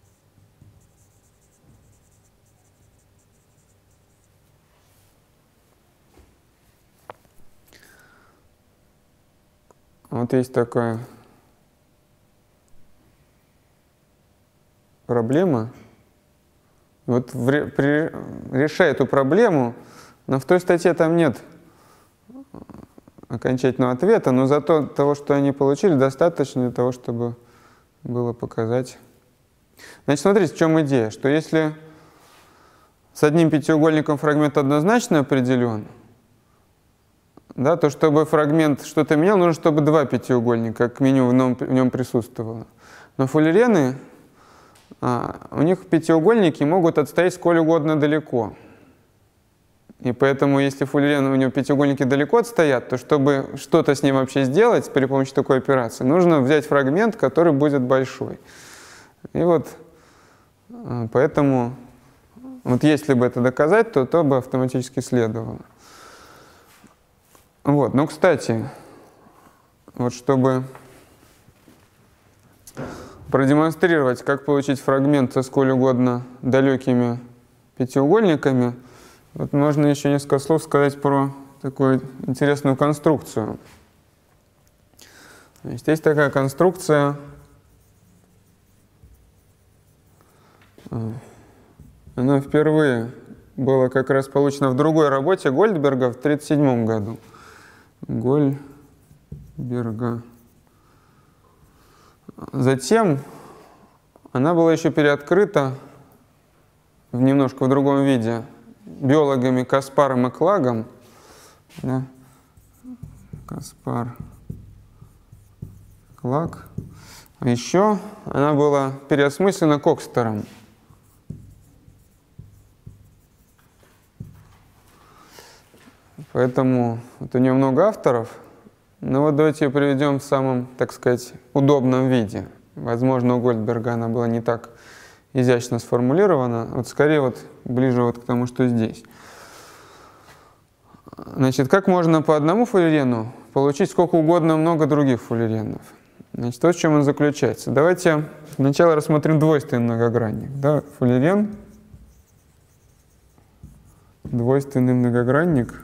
Вот есть такая проблема. Вот в, при, решая эту проблему, но в той статье там нет окончательного ответа, но зато того, что они получили, достаточно для того, чтобы было показать. Значит, смотрите, в чем идея, что если с одним пятиугольником фрагмент однозначно определен, да, то чтобы фрагмент что-то менял, нужно, чтобы два пятиугольника как минимум в нем, в нем присутствовало. Но фуллерены, а, у них пятиугольники могут отстоять сколь угодно далеко. И поэтому, если фуллерен у него пятиугольники далеко отстоят, то чтобы что-то с ним вообще сделать при помощи такой операции, нужно взять фрагмент, который будет большой. И вот поэтому, вот если бы это доказать, то то бы автоматически следовало. Вот, ну, кстати, вот чтобы продемонстрировать, как получить фрагмент со сколь угодно далекими пятиугольниками, вот можно еще несколько слов сказать про такую интересную конструкцию. Значит, есть такая конструкция, она впервые была как раз получена в другой работе Гольдберга в тысяча девятьсот тридцать седьмом году. Гольдберга. Затем она была еще переоткрыта в немножко в другом виде биологами Каспаром и Клагом. Да? Каспар, Клаг. Еще она была переосмыслена Кокстером. Поэтому вот у нее много авторов. Но вот давайте ее приведем в самом, так сказать, удобном виде. Возможно, у Гольдберга она была не так изящно сформулирована. Вот скорее вот ближе вот к тому, что здесь. Значит, как можно по одному фуллерену получить сколько угодно много других фуллеренов? Значит, вот в чем он заключается. Давайте сначала рассмотрим двойственный многогранник. Да, фуллерен, двойственный многогранник.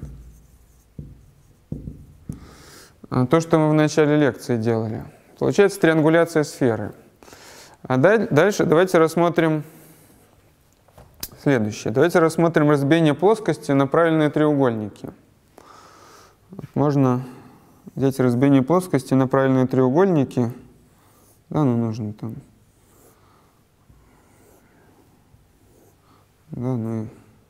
То, что мы в начале лекции делали. Получается триангуляция сферы. А дальше давайте рассмотрим следующее. Давайте рассмотрим разбиение плоскости на правильные треугольники. Можно взять разбиение плоскости на правильные треугольники. Да, ну нужно там. Да, ну и...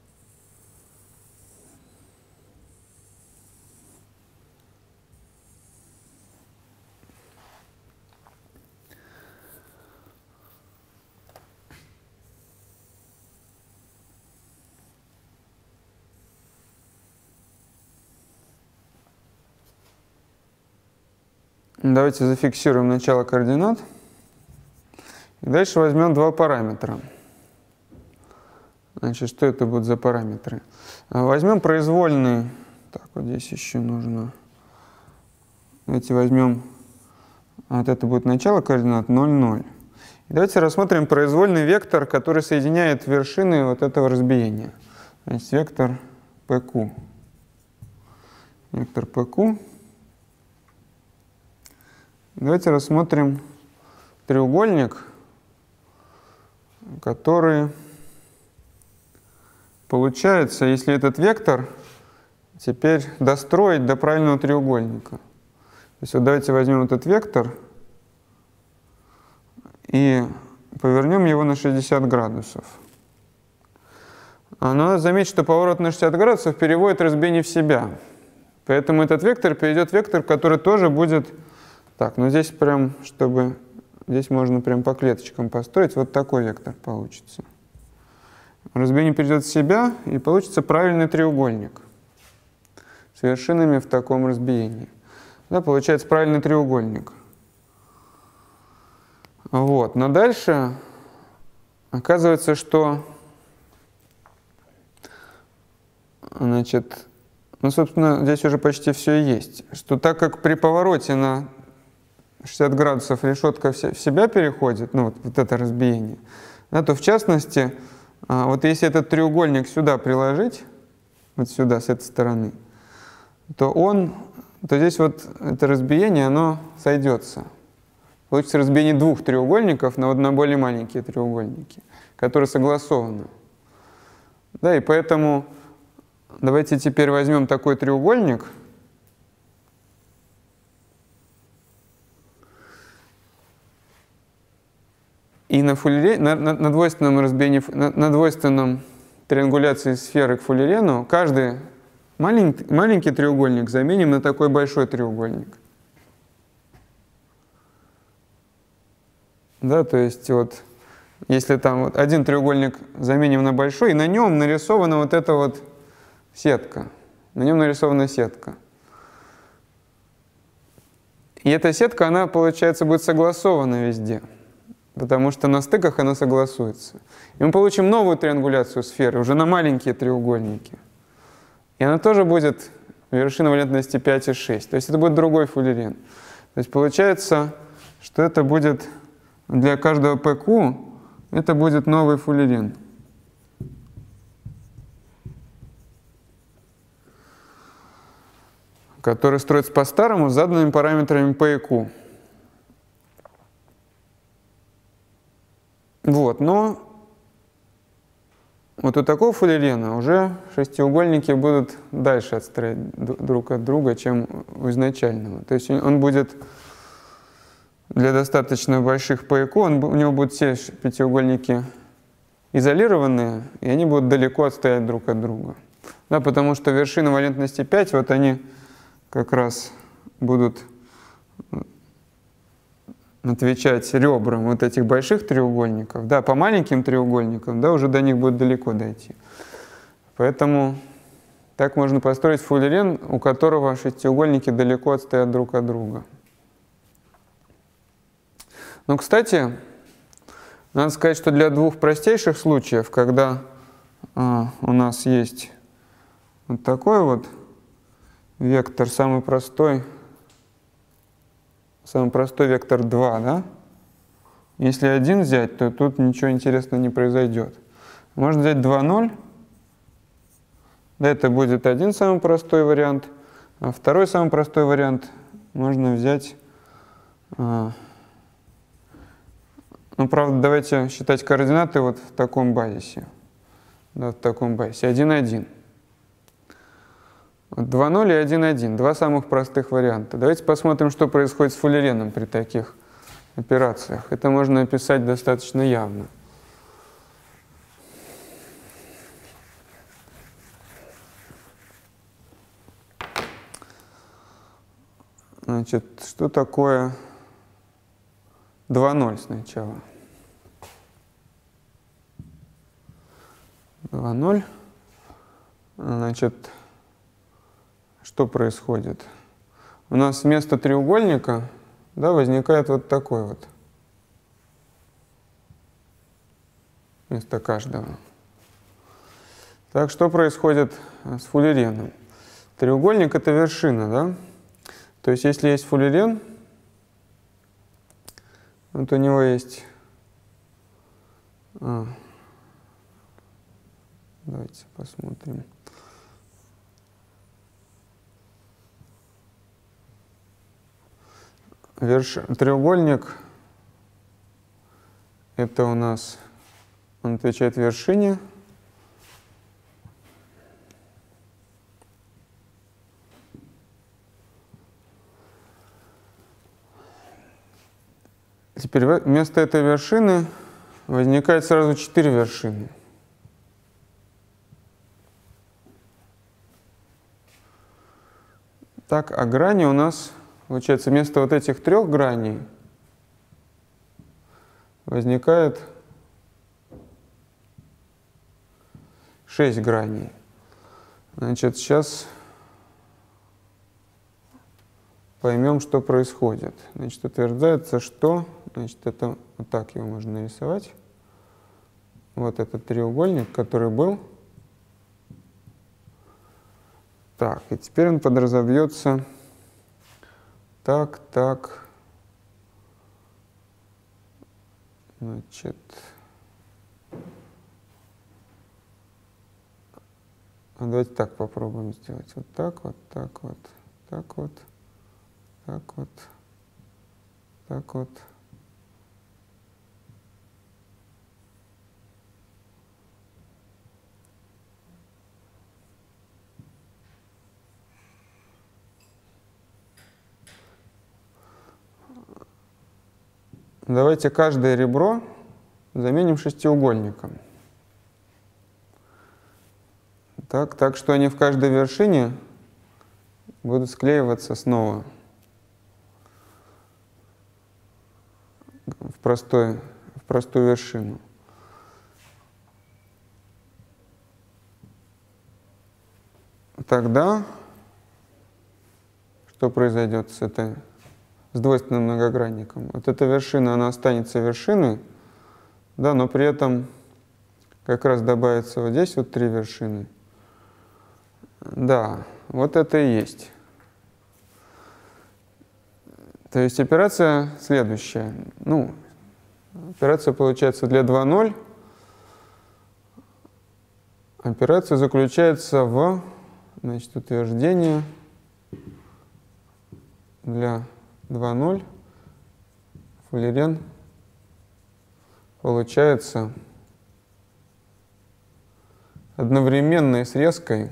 Давайте зафиксируем начало координат. И дальше возьмем два параметра. Значит, что это будут за параметры? Возьмем произвольный. Так, вот здесь еще нужно. Давайте возьмем. Вот это будет начало координат ноль, ноль. И давайте рассмотрим произвольный вектор, который соединяет вершины вот этого разбиения. Значит, вектор пэ ку. Вектор пэ ку. Давайте рассмотрим треугольник, который получается, если этот вектор теперь достроить до правильного треугольника. То есть вот давайте возьмем этот вектор и повернем его на шестьдесят градусов. Но надо заметить, что поворот на шестьдесят градусов переводит разбиение в себя. Поэтому этот вектор перейдет в вектор, который тоже будет... Так, ну здесь прям, чтобы... Здесь можно прям по клеточкам построить. Вот такой вектор получится. Разбиение перейдет в себя, и получится правильный треугольник с вершинами в таком разбиении. Да, получается правильный треугольник. Вот. Но дальше оказывается, что... Значит, ну, собственно, здесь уже почти все и есть. Что так как при повороте на шестьдесят градусов решетка в себя переходит, ну вот, вот это разбиение, да, то в частности, вот если этот треугольник сюда приложить, вот сюда, с этой стороны, то он, то здесь вот это разбиение, оно сойдется. Получится разбиение двух треугольников на, вот, на более маленькие треугольники, которые согласованы. Да, и поэтому давайте теперь возьмем такой треугольник. И на, фуллере, на, на, на двойственном разбиении, на, на двойственном триангуляции сферы к фуллерену каждый маленький, маленький треугольник заменим на такой большой треугольник. Да, то есть вот, если там вот один треугольник заменим на большой, и на нем нарисована вот эта вот сетка. На нем нарисована сетка. И эта сетка, она, получается, будет согласована везде. Потому что на стыках она согласуется. И мы получим новую триангуляцию сферы, уже на маленькие треугольники. И она тоже будет вершина валентности пять и шесть. То есть это будет другой фуллерен. То есть получается, что это будет для каждого пэ ку, это будет новый фуллерен. Который строится по-старому с заданными параметрами пэ и ку. Вот, но вот у такого фуллерена уже шестиугольники будут дальше отстроить друг от друга, чем у изначального. То есть он будет для достаточно больших пэ и ку, он, у него будут все пятиугольники изолированные, и они будут далеко отстоять друг от друга. Да, потому что вершины валентности пять, вот они как раз будут отвечать ребрам вот этих больших треугольников. Да, по маленьким треугольникам, да, уже до них будет далеко дойти. Поэтому так можно построить фуллерен, у которого шестиугольники далеко отстоят друг от друга. Но, кстати, надо сказать, что для двух простейших случаев, когда а, у нас есть вот такой вот вектор, самый простой, самый простой вектор два, да? Если один взять, то тут ничего интересного не произойдет. Можно взять два, ноль. Да, это будет один самый простой вариант. А второй самый простой вариант можно взять... А, ну, правда, давайте считать координаты вот в таком базисе. Да, в таком базисе. один, один. два, ноль и один, один. Два самых простых варианта. Давайте посмотрим, что происходит с фуллереном при таких операциях. Это можно описать достаточно явно. Значит, что такое два, ноль сначала? два, ноль. Значит, что происходит? У нас вместо треугольника, да, возникает вот такой вот. Вместо каждого. Так, что происходит с фуллереном? Треугольник — это вершина, да? То есть, если есть фуллерен, вот у него есть... А, давайте посмотрим. Верш... Треугольник — это у нас, он отвечает вершине. Теперь вместо этой вершины возникает сразу четыре вершины. Так, а грани у нас, получается, вместо вот этих трех граней возникает шесть граней. Значит, сейчас поймем, что происходит. Значит, утверждается, что... Значит, это вот так его можно нарисовать. Вот этот треугольник, который был. Так, и теперь он подразовьется так, так. Значит, а давайте так попробуем сделать. Вот так, вот так, вот, так вот, так вот, так вот. Давайте каждое ребро заменим шестиугольником. Так, так что они в каждой вершине будут склеиваться снова в, простой, в простую вершину. Тогда что произойдет с этой... с двойственным многогранником? Вот эта вершина, она останется вершиной, да, но при этом как раз добавится вот здесь вот три вершины. Да, вот это и есть. То есть операция следующая. Ну, операция получается для два, ноль. Операция заключается в, значит, утверждении для два, ноль. Фуллерен получается одновременной срезкой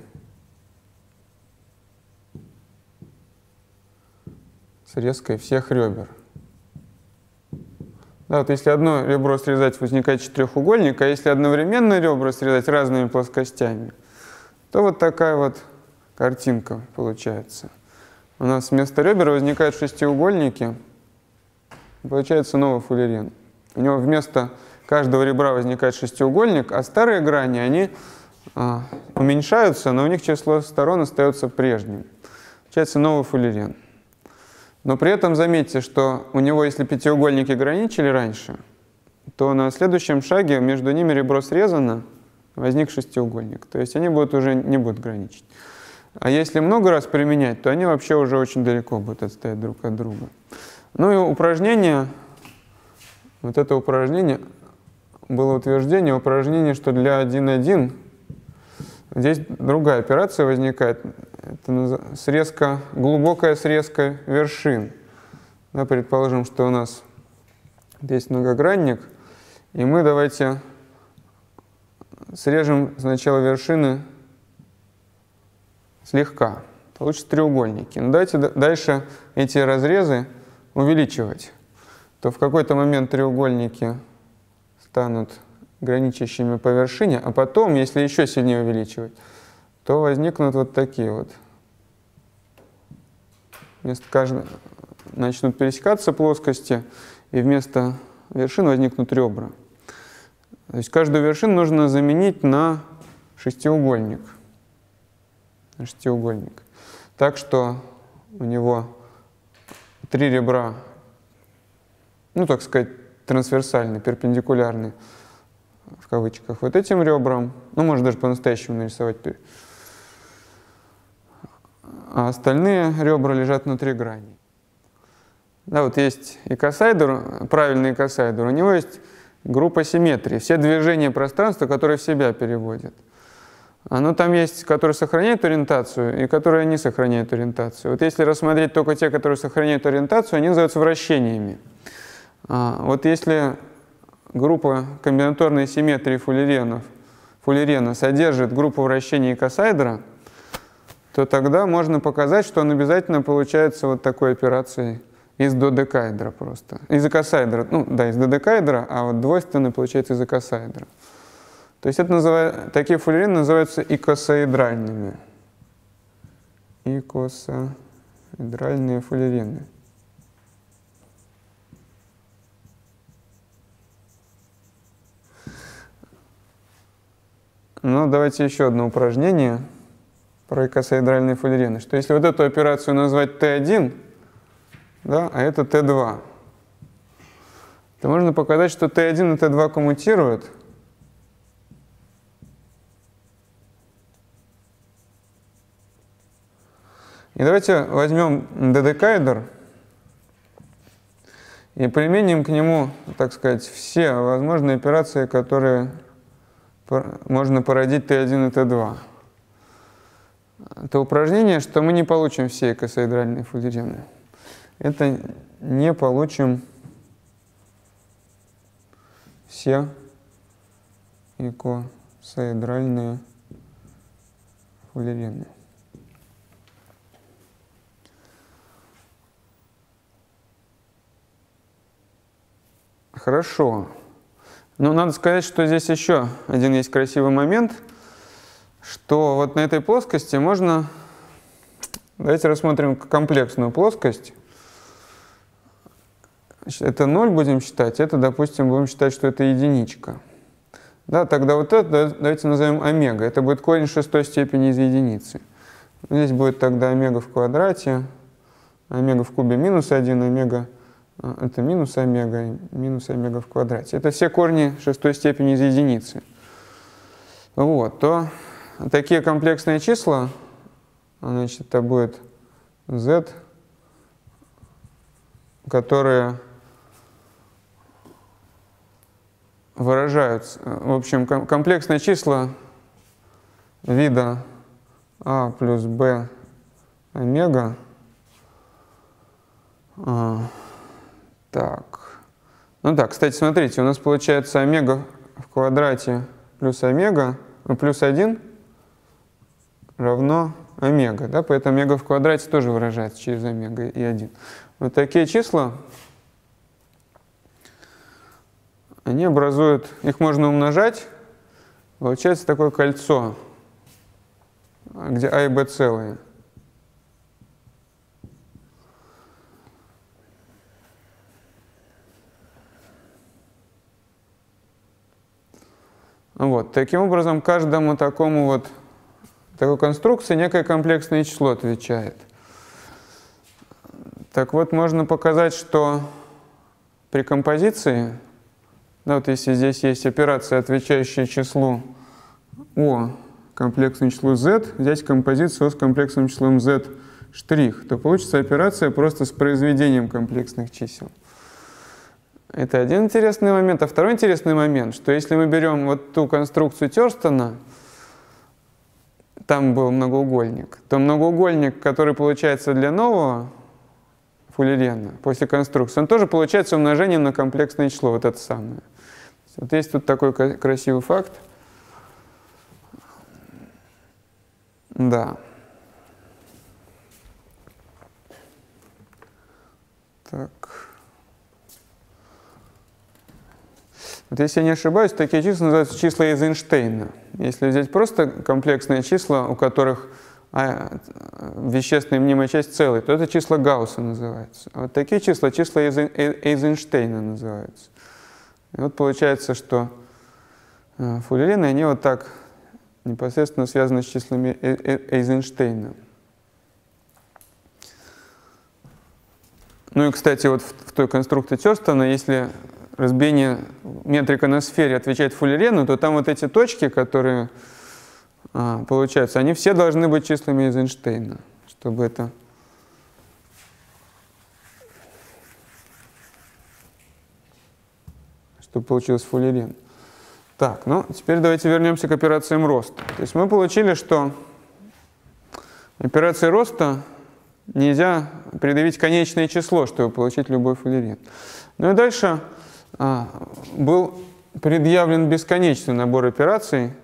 срезкой всех ребер. Да, вот если одно ребро срезать, возникает четырехугольник, а если одновременно ребра срезать разными плоскостями, то вот такая вот картинка получается. У нас вместо ребер возникают шестиугольники, получается новый фуллерен. У него вместо каждого ребра возникает шестиугольник, а старые грани, они а, уменьшаются, но у них число сторон остается прежним. Получается новый фуллерен. Но при этом заметьте, что у него, если пятиугольники граничили раньше, то на следующем шаге между ними ребро срезано, возник шестиугольник. То есть они будут уже не будут граничить. А если много раз применять, то они вообще уже очень далеко будут отстоять друг от друга. Ну и упражнение, вот это упражнение, было утверждение, упражнение, что для один один здесь другая операция возникает. Это срезка, глубокая срезка вершин. Да, предположим, что у нас здесь многогранник, и мы давайте срежем сначала вершины слегка. Получится треугольники. Но давайте дальше эти разрезы увеличивать. То в какой-то момент треугольники станут граничащими по вершине, а потом, если еще сильнее увеличивать, то возникнут вот такие вот. Вместо каждого начнут пересекаться плоскости, и вместо вершин возникнут ребра. То есть каждую вершину нужно заменить на шестиугольник. На шестиугольник. Так что у него три ребра, ну, так сказать, трансверсальные, перпендикулярные, в кавычках, вот этим ребрам. Ну, можно даже по-настоящему нарисовать. А остальные ребра лежат внутри граней. Да, вот есть икосаэдр, правильный икосаэдр, у него есть группа симметрии, все движения пространства, которые в себя переводят. Но там есть, которые сохраняют ориентацию и которые не сохраняют ориентацию. Вот если рассмотреть только те, которые сохраняют ориентацию, они называются вращениями. А вот если группа комбинаторной симметрии фуллеренов, фуллерена содержит группу вращений икосаэдра, то тогда можно показать, что он обязательно получается вот такой операцией из додекаэдра просто. Из икосаэдра, ну да, из додекаэдра, а вот двойственный получается из икосаэдра. То есть это называют, такие фуллерены называются икосаэдральными. Икосаэдральные фуллерены. Ну, давайте еще одно упражнение про икосаэдральные фуллерены. Что если вот эту операцию назвать тэ один, да, а это тэ два, то можно показать, что тэ один и тэ два коммутируют. И давайте возьмем додекаэдр и применим к нему, так сказать, все возможные операции, которые можно породить тэ один и тэ два. Это упражнение, что мы не получим все икосаэдральные фуллерены. Это не получим все икосаэдральные фуллерены. Хорошо. Но надо сказать, что здесь еще один есть красивый момент, что вот на этой плоскости можно... Давайте рассмотрим комплексную плоскость. Это ноль будем считать, это, допустим, будем считать, что это единичка. Да, тогда вот это давайте назовем омега. Это будет корень шестой степени из единицы. Здесь будет тогда омега в квадрате, омега в кубе минус один, омега... Это минус омега, минус омега в квадрате. Это все корни шестой степени из единицы. Вот, то такие комплексные числа, значит, это будет z, которые выражаются, в общем, комплексные числа вида а плюс b омега. Так, ну так, кстати, смотрите, у нас получается омега в квадрате плюс омега, ну, плюс один равно омега, да, поэтому омега в квадрате тоже выражается через омега и один. Вот такие числа они образуют, их можно умножать, получается такое кольцо, где А и Б целые. Вот. Таким образом, каждому такому вот, такой конструкции некое комплексное число отвечает. Так вот, можно показать, что при композиции, да, вот если здесь есть операция, отвечающая числу О, комплексному числу Z, взять композицию О с комплексным числом Z', то получится операция просто с произведением комплексных чисел. Это один интересный момент. А второй интересный момент, что если мы берем вот ту конструкцию Терстона, там был многоугольник, то многоугольник, который получается для нового фуллерена после конструкции, он тоже получается умножением на комплексное число, вот это самое. Вот есть тут такой красивый факт. Да. Так. Вот если я не ошибаюсь, такие числа называются числа Эйзенштейна. Если взять просто комплексные числа, у которых а, вещественная мнимая часть целая, то это числа Гаусса называются. А вот такие числа, числа Эйзенштейна называются. И вот получается, что фуллерены, они вот так непосредственно связаны с числами Эйзенштейна. Ну и, кстати, вот в, в той конструкции Терстона, если разбиение метрика на сфере отвечает фуллерену, то там вот эти точки, которые а, получаются, они все должны быть числами Эйзенштейна, чтобы это... чтобы получилось фуллерен. Так, ну теперь давайте вернемся к операциям роста. То есть мы получили, что операции роста нельзя предъявить конечное число, чтобы получить любой фуллерен. Ну и дальше а, был предъявлен бесконечный набор операций.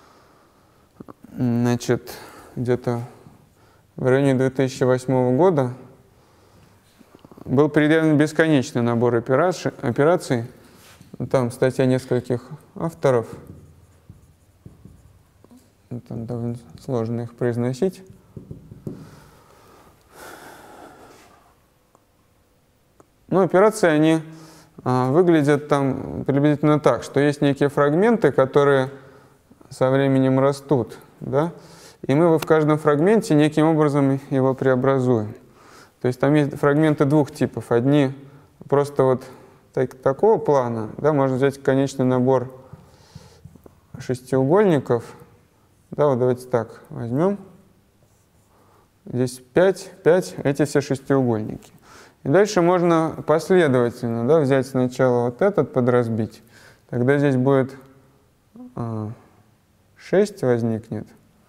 Значит, где-то в районе две тысячи восьмого года был предъявлен бесконечный набор операций. операций. Там статья нескольких авторов. Там довольно сложно их произносить. Но операции, они а, выглядят там приблизительно так, что есть некие фрагменты, которые со временем растут, да? И мы в каждом фрагменте неким образом его преобразуем. То есть там есть фрагменты двух типов. Одни просто вот так, такого плана, да, можно взять конечный набор шестиугольников. Да, вот давайте так возьмем. Здесь пять, пять, эти все шестиугольники. И дальше можно последовательно, да, взять сначала вот этот, подразбить. Тогда здесь будет а, шесть возникнет.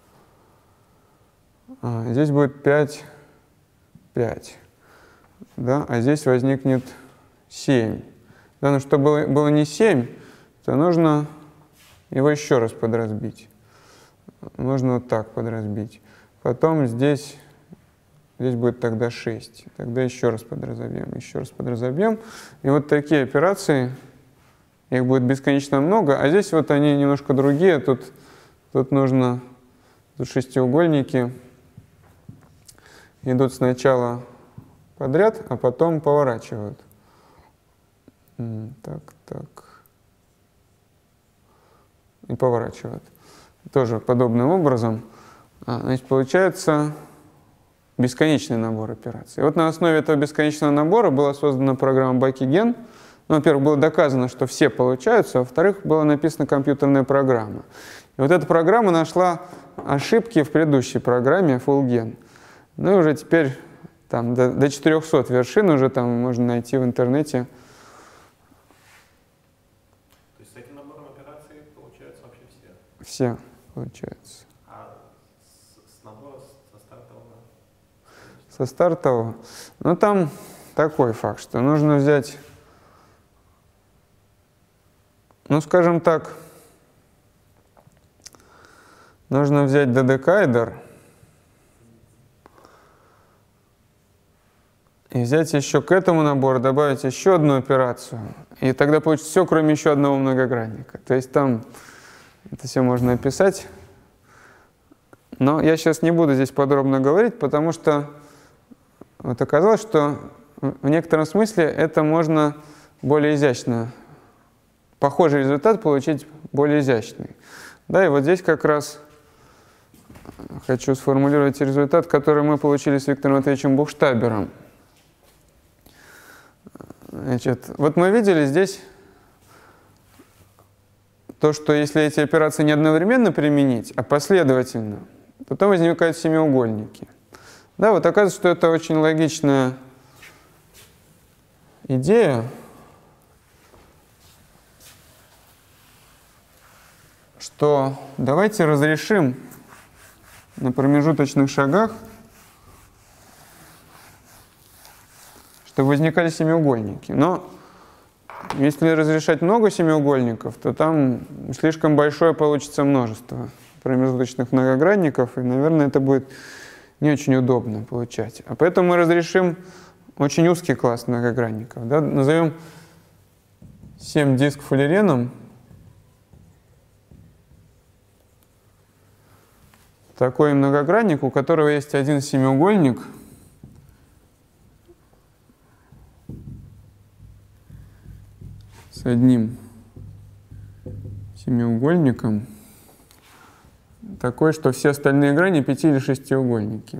А, здесь будет пять, пять. Да, а здесь возникнет семь. Да, но чтобы было, было не семь, то нужно его еще раз подразбить. Можно вот так подразбить. Потом здесь, здесь будет тогда шесть. Тогда еще раз подразобьем, еще раз подразобьем. И вот такие операции, их будет бесконечно много. А здесь вот они немножко другие. Тут, тут нужно, тут шестиугольники идут сначала подряд, а потом поворачивают. Так, так. И поворачивают. Тоже подобным образом. Значит, получается бесконечный набор операций. И вот на основе этого бесконечного набора была создана программа Бакиген. Ну, во-первых, было доказано, что все получаются, а во-вторых, была написана компьютерная программа. И вот эта программа нашла ошибки в предыдущей программе Fulgen. Ну и уже теперь там до, до четырехсот вершин уже там можно найти в интернете. Все получается. А с, с набора, со стартового? Со стартового? Ну, там такой факт, что нужно взять, ну, скажем так, нужно взять додекаэдр И взять еще к этому набору, добавить еще одну операцию. И тогда получится все, кроме еще одного многогранника. То есть там это все можно описать. Но я сейчас не буду здесь подробно говорить, потому что вот оказалось, что в некотором смысле это можно более изящно, похожий результат получить более изящный. Да, и вот здесь как раз хочу сформулировать результат, который мы получили с Виктором Матвеевичем Бухштабером. Значит, вот мы видели здесь то, что если эти операции не одновременно применить, а последовательно, потом возникают семиугольники. Да, вот оказывается, что это очень логичная идея, что давайте разрешим на промежуточных шагах, чтобы возникали семиугольники. Но если разрешать много семиугольников, то там слишком большое получится множество промежуточных многогранников, и, наверное, это будет не очень удобно получать. А поэтому мы разрешим очень узкий класс многогранников. Да? Назовем семь диск фуллереном. Такой многогранник, у которого есть один семиугольник, с одним семиугольником, такой, что все остальные грани пяти- или шестиугольники.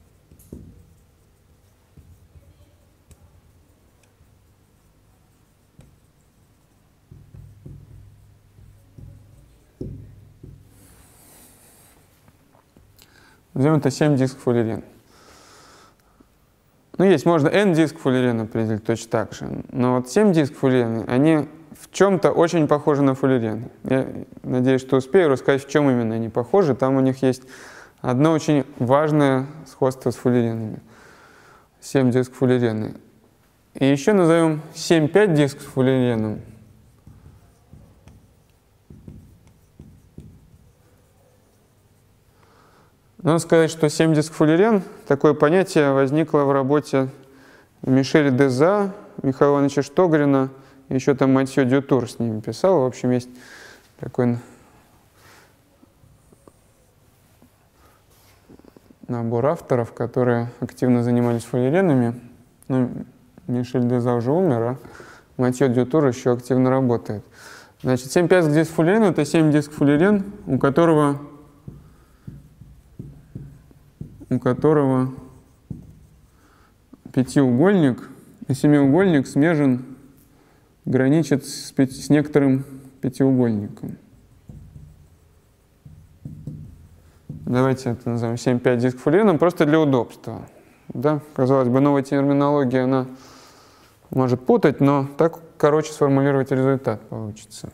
Назовем это семь диск фуллерен. Ну, есть, можно n диск фуллерен определить точно так же. Но вот семь диск фуллерен, они в чем-то очень похожи на фуллерен. Я надеюсь, что успею рассказать, в чем именно они похожи. Там у них есть одно очень важное сходство с фуллеренами. семь диск фуллерены. И еще назовем семь пять диск фуллереном. Надо сказать, что семь диск фуллерен, такое понятие возникло в работе Мишеля Деза, Михаила Ивановича Штогрина, еще там Матьё Дютур с ними писал. В общем, есть такой набор авторов, которые активно занимались фуллеренами. Ну, Мишель Деза уже умер, а Матьё Дютур еще активно работает. Значит, семь пять диск фуллерен — это семь диск фуллерен, у которого у которого пятиугольник и семиугольник смежен, граничит с, пяти, с некоторым пятиугольником. Давайте это назовем семь пять диск фуллереном, просто для удобства. Да? Казалось бы, новая терминология, она может путать, но так короче сформулировать результат получится.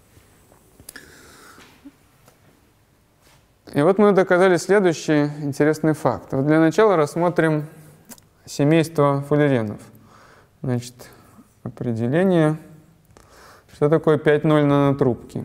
И вот мы доказали следующий интересный факт. Вот для начала рассмотрим семейство фуллеренов. Значит, определение. Что такое пять ноль нанотрубки?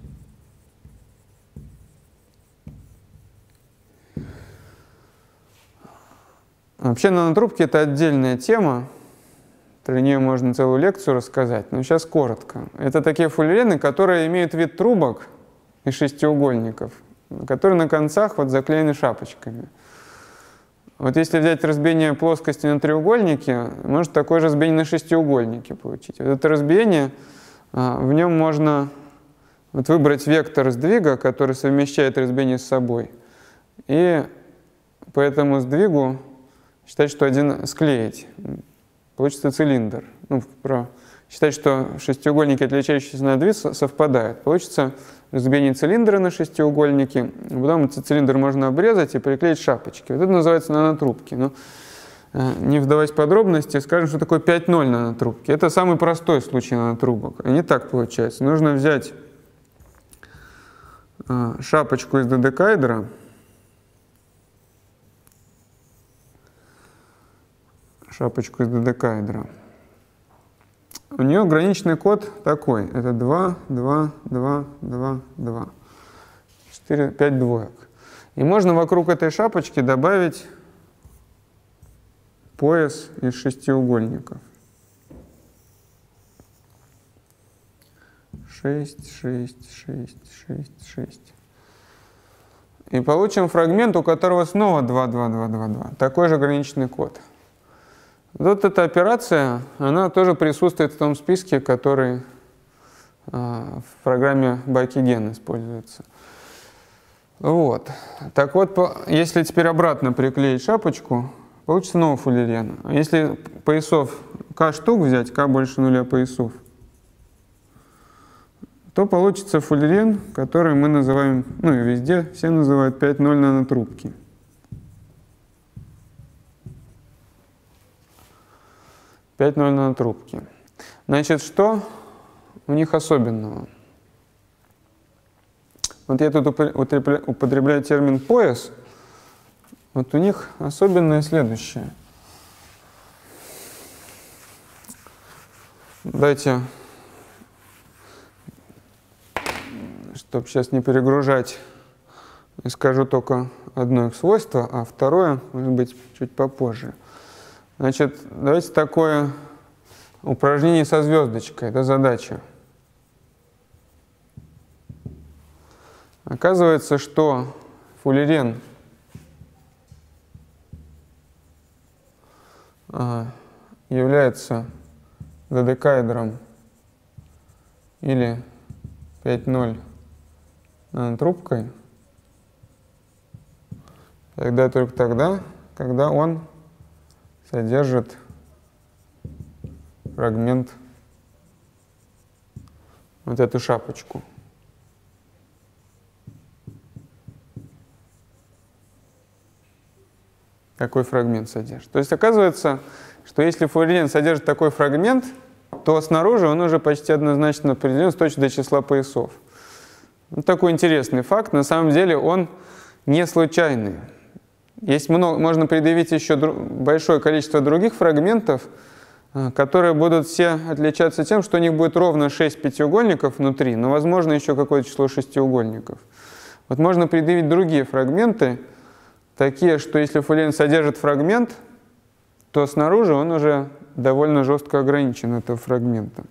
Вообще нанотрубки — это отдельная тема. Про нее можно целую лекцию рассказать, но сейчас коротко. Это такие фуллерены, которые имеют вид трубок и шестиугольников, которые на концах вот заклеены шапочками. Вот если взять разбиение плоскости на треугольники, может такое же разбиение на шестиугольники получить. Вот это разбиение, в нем можно вот выбрать вектор сдвига, который совмещает разбиение с собой, и по этому сдвигу считать, что один склеить. Получится цилиндр. Ну, про... Считать, что шестиугольники, отличающиеся на две, совпадают. Получится разбиение цилиндра на шестиугольники. Потом этот цилиндр можно обрезать и приклеить шапочки. Вот это называется нанотрубки. Но, э, не вдаваясь в подробности, скажем, что такое пять ноль нанотрубки. Это самый простой случай нанотрубок. Они так получается. Нужно взять э, шапочку из додекаэдра. Шапочку из додекаэдра. У нее граничный код такой. Это два, два, два, два, два. четыре, пять двоек. И можно вокруг этой шапочки добавить пояс из шестиугольников. шесть, шесть, шесть, шесть, шесть. И получим фрагмент, у которого снова два, два, два, два, два. Такой же граничный код. Вот эта операция, она тоже присутствует в том списке, который в программе Байкиген используется. Вот. Так вот, если теперь обратно приклеить шапочку, получится новый фуллерен. А если поясов k штук взять, k больше нуля поясов, то получится фуллерен, который мы называем, ну и везде все называют пять ноль нанотрубки. пять ноль нанотрубки. Значит, что у них особенного? Вот я тут употребляю термин «пояс». Вот у них особенное следующее. Дайте, чтобы сейчас не перегружать, и скажу только одно их свойство, а второе, может быть, чуть попозже. Значит, давайте такое упражнение со звездочкой, это задача. Оказывается, что фуллерен является додекаэдром или пять ноль нанотрубкой тогда только тогда, когда он содержит фрагмент, вот эту шапочку. Такой фрагмент содержит. То есть оказывается, что если фуллерен содержит такой фрагмент, то снаружи он уже почти однозначно определен с точки до числа поясов. Вот такой интересный факт. На самом деле он не случайный. Есть много, можно предъявить еще большое количество других фрагментов, которые будут все отличаться тем, что у них будет ровно шесть пятиугольников внутри, но возможно еще какое-то число шестиугольников. Вот можно предъявить другие фрагменты, такие, что если фуллерен содержит фрагмент, то снаружи он уже довольно жестко ограничен этого фрагмента.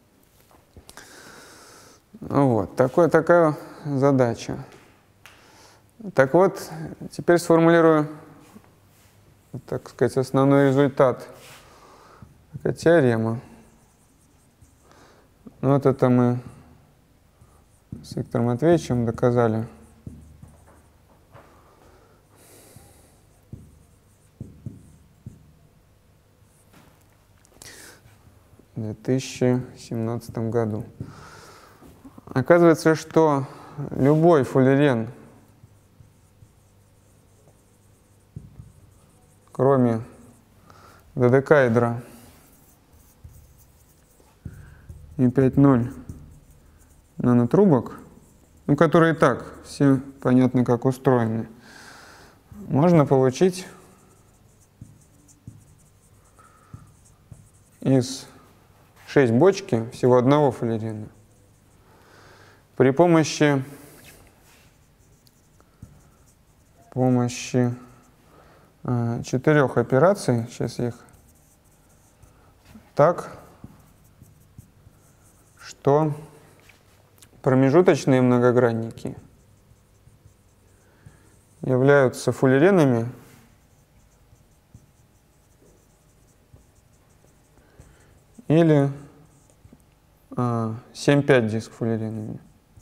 Вот, такое, такая задача. Так вот, теперь сформулирую, так сказать, основной результат. Такая теорема. Ну, вот это мы с Виктором Матвеевичем доказали. В две тысячи семнадцатом году. Оказывается, что любой фуллерен, кроме додекаэдра и пять ноль нанотрубок, ну, которые и так все понятно, как устроены, можно получить из шесть бочки всего одного фуллерена. При помощи, помощи э, четырех операций, сейчас их так, что промежуточные многогранники являются фуллеренами или э, семь пять диск фуллеренами.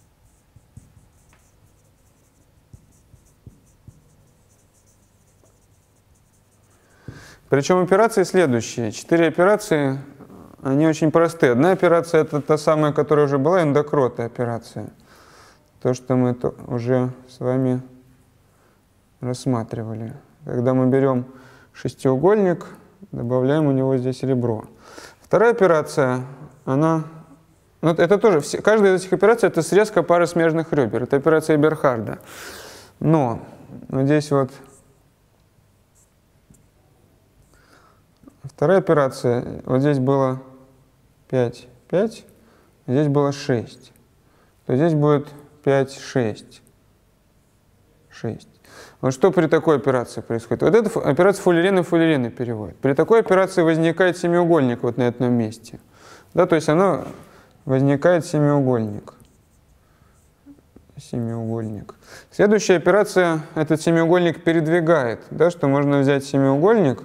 Причем операции следующие. Четыре операции, они очень простые. Одна операция — это та самая, которая уже была, эндокротная операция. То, что мы то уже с вами рассматривали. Когда мы берем шестиугольник, добавляем у него здесь ребро. Вторая операция, она... Ну, это тоже, все, каждая из этих операций — это срезка пары смежных ребер. Это операция Эберхарда. Но вот здесь вот вторая операция, вот здесь было пять, пять, здесь было шесть. То здесь будет пять, шесть, шесть. Вот что при такой операции происходит? Вот эта операция фуллерена фуллерена переводит. При такой операции возникает семиугольник вот на этом месте. Да, то есть оно возникает семиугольник. Семиугольник. Следующая операция этот семиугольник передвигает. Да, что можно взять семиугольник.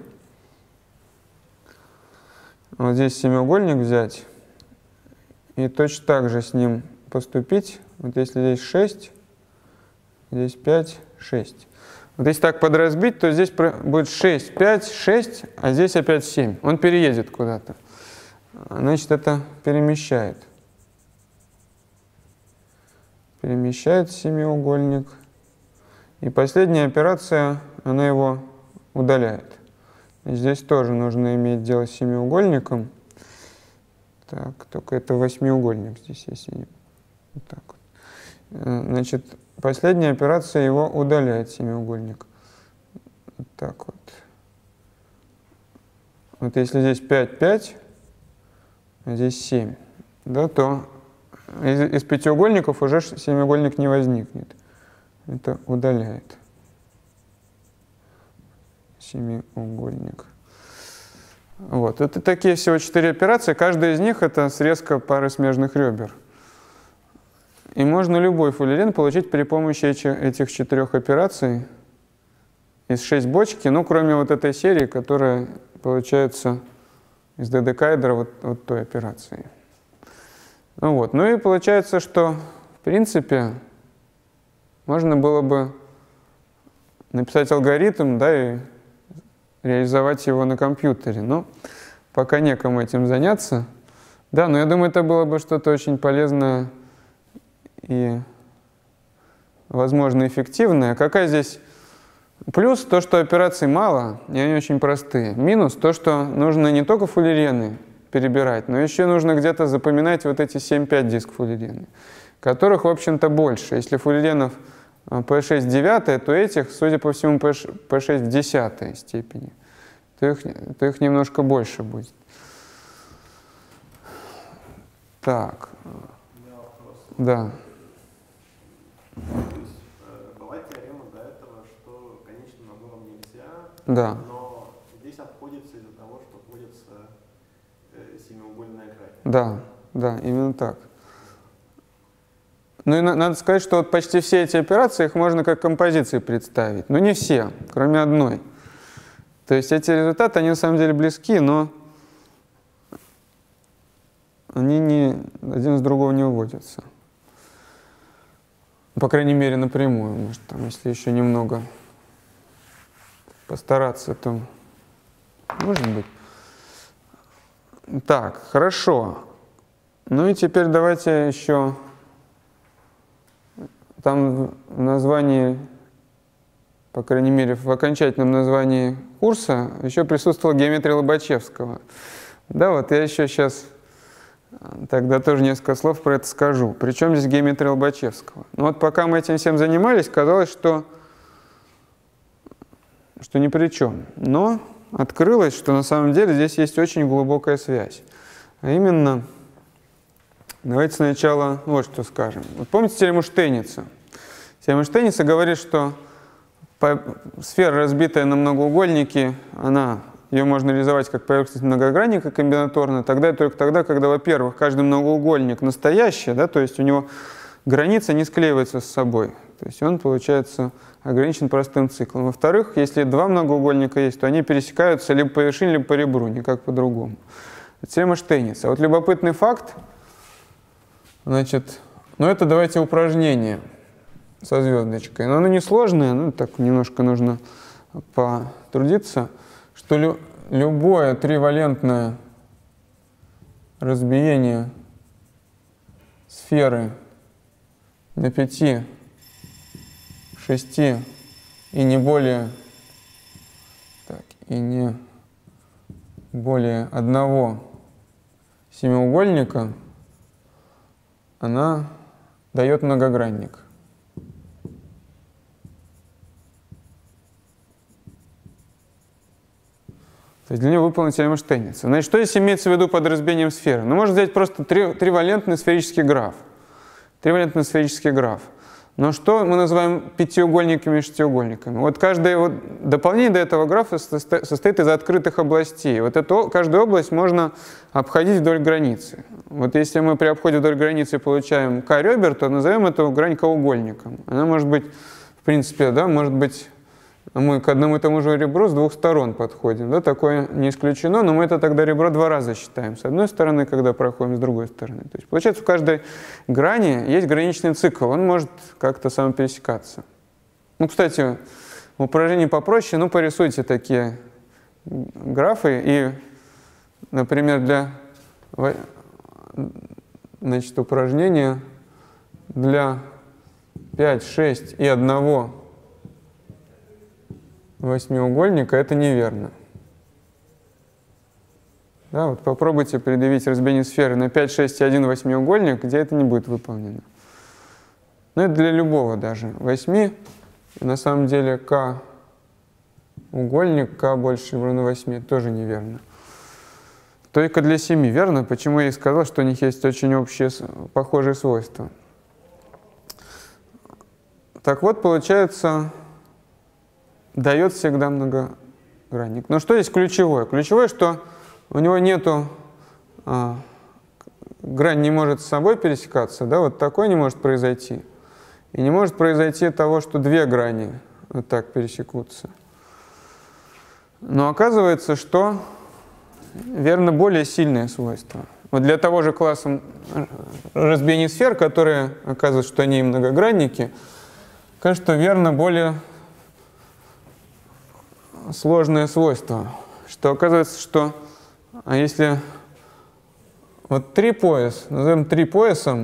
Вот здесь семиугольник взять. И точно так же с ним поступить. Вот если здесь шесть, здесь пять, шесть. Вот если так подразбить, то здесь будет шесть, пять, шесть, а здесь опять семь. Он переедет куда-то. Значит, это перемещает. Перемещает семиугольник. И последняя операция, она его удаляет. И здесь тоже нужно иметь дело с семиугольником. Так, только это восьмиугольник здесь, если не... Вот так вот. Значит, последняя операция его удаляет, семиугольник. Вот так вот. Вот если здесь пять, пять, а здесь семь, да, то из, из пятиугольников уже семиугольник не возникнет. Это удаляет семиугольник. Вот. Это такие всего четыре операции. Каждая из них — это срезка пары смежных ребер. И можно любой фуллерен получить при помощи этих четырех операций из шесть бочки, ну, кроме вот этой серии, которая получается из додекаэдра вот, вот той операции. Ну, вот. Ну и получается, что в принципе можно было бы написать алгоритм, да, и реализовать его на компьютере. Но пока некому этим заняться. Да, но я думаю, это было бы что-то очень полезное и, возможно, эффективное. Какая здесь плюс? То, что операций мало, и они очень простые. Минус то, что нужно не только фуллерены перебирать, но еще нужно где-то запоминать вот эти семь-пять диск фуллерены, которых, в общем-то, больше. Если фуллеренов пэ шесть в девятой, то этих, судя по всему, пэ шесть в десятой степени, то их, то их немножко больше будет. Так. Да. Была теорема до этого, что конечным набором нельзя, да. но здесь обходится из-за того, что вводится семиугольная графика. Да, да, именно так. Ну и на, надо сказать, что вот почти все эти операции, их можно как композиции представить. Но не все, кроме одной. То есть эти результаты, они на самом деле близки, но они не, один из другого не выводятся. По крайней мере, напрямую. Может, там, если еще немного постараться, то может быть. Так, хорошо. Ну и теперь давайте еще... Там в названии, по крайней мере, в окончательном названии курса еще присутствовала геометрия Лобачевского. Да, вот я еще сейчас тогда тоже несколько слов про это скажу. Причем здесь геометрия Лобачевского? Ну вот пока мы этим всем занимались, казалось, что, что ни при чем. Но открылось, что на самом деле здесь есть очень глубокая связь. А именно... Давайте сначала вот что скажем. Вот помните теорему Штейница? Теорема Штейница говорит, что сфера, разбитая на многоугольники, она, ее можно реализовать как поверхность многогранника комбинаторно, тогда и только тогда, когда, во-первых, каждый многоугольник настоящий, да, то есть у него граница не склеивается с собой, то есть он, получается, ограничен простым циклом. Во-вторых, если два многоугольника есть, то они пересекаются либо по вершине, либо по ребру, никак по-другому. Это теорема Штейница. Вот любопытный факт. Значит, ну это давайте упражнение со звездочкой. Но оно несложное, ну так немножко нужно потрудиться, что лю любое тривалентное разбиение сферы на пяти, шести и не более, так, и не более одного семиугольника, она дает многогранник. То есть для нее выполнена теорема Штейница. Значит, что здесь имеется в виду под разбиением сферы? Ну, можно взять просто три, тривалентный сферический граф. Тривалентный сферический граф. Но что мы называем пятиугольниками и шестиугольниками? Вот каждое вот дополнение до этого графа состоит из открытых областей. Вот эту, каждую область можно обходить вдоль границы. Вот если мы при обходе вдоль границы получаем k ребер, то назовем эту грань k-угольником. Она может быть, в принципе, да, может быть, мы к одному и тому же ребру с двух сторон подходим. Да, такое не исключено, но мы это тогда ребро два раза считаем. С одной стороны, когда проходим, с другой стороны. То есть, получается, в каждой грани есть граничный цикл. Он может как-то самопересекаться. Ну, кстати, в упражнении попроще, ну, порисуйте такие графы. И, например, для значит, упражнения для пять, шесть и одного восьмиугольника это неверно. Да, вот попробуйте предъявить разбиение сферы на пять, шесть и один восьмиугольник, где это не будет выполнено. Ну, это для любого даже. восьми, на самом деле, k угольник, k больше равно восьми, тоже неверно. Только для семи, верно? Почему я и сказал, что у них есть очень общие, похожие свойства. Так вот, получается, дает всегда многогранник. Но что здесь ключевое? Ключевое, что у него нету, а, грань не может с собой пересекаться, да, вот такое не может произойти. И не может произойти того, что две грани вот так пересекутся. Но оказывается, что верно более сильное свойство. Вот для того же класса разбиений сфер, которые оказывают, что они многогранники, кажется, верно более сложное свойство, что оказывается, что а если вот три пояса, назовем три поясом,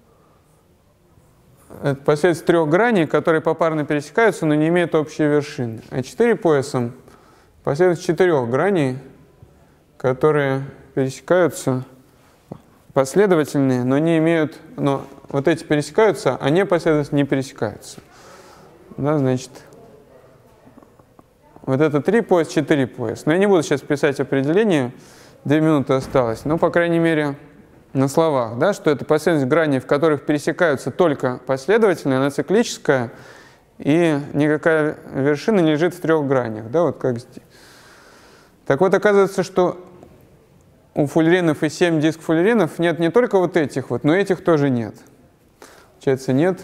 это последствия трех граней, которые попарно пересекаются, но не имеют общей вершины. А четыре поясом последствия четырех граней, которые пересекаются, последовательные, но не имеют, но вот эти пересекаются, а не последовательно не пересекаются. Да, значит, вот это три пояс, четыре пояс. Но я не буду сейчас писать определение, две минуты осталось, но, по крайней мере, на словах, да, что это последовательность граней, в которых пересекаются только последовательно, она циклическая, и никакая вершина не лежит в трех гранях, да, вот как здесь. Так вот, оказывается, что у фуллеренов и семь диск фуллеренов нет не только вот этих вот, но этих тоже нет. Получается, нет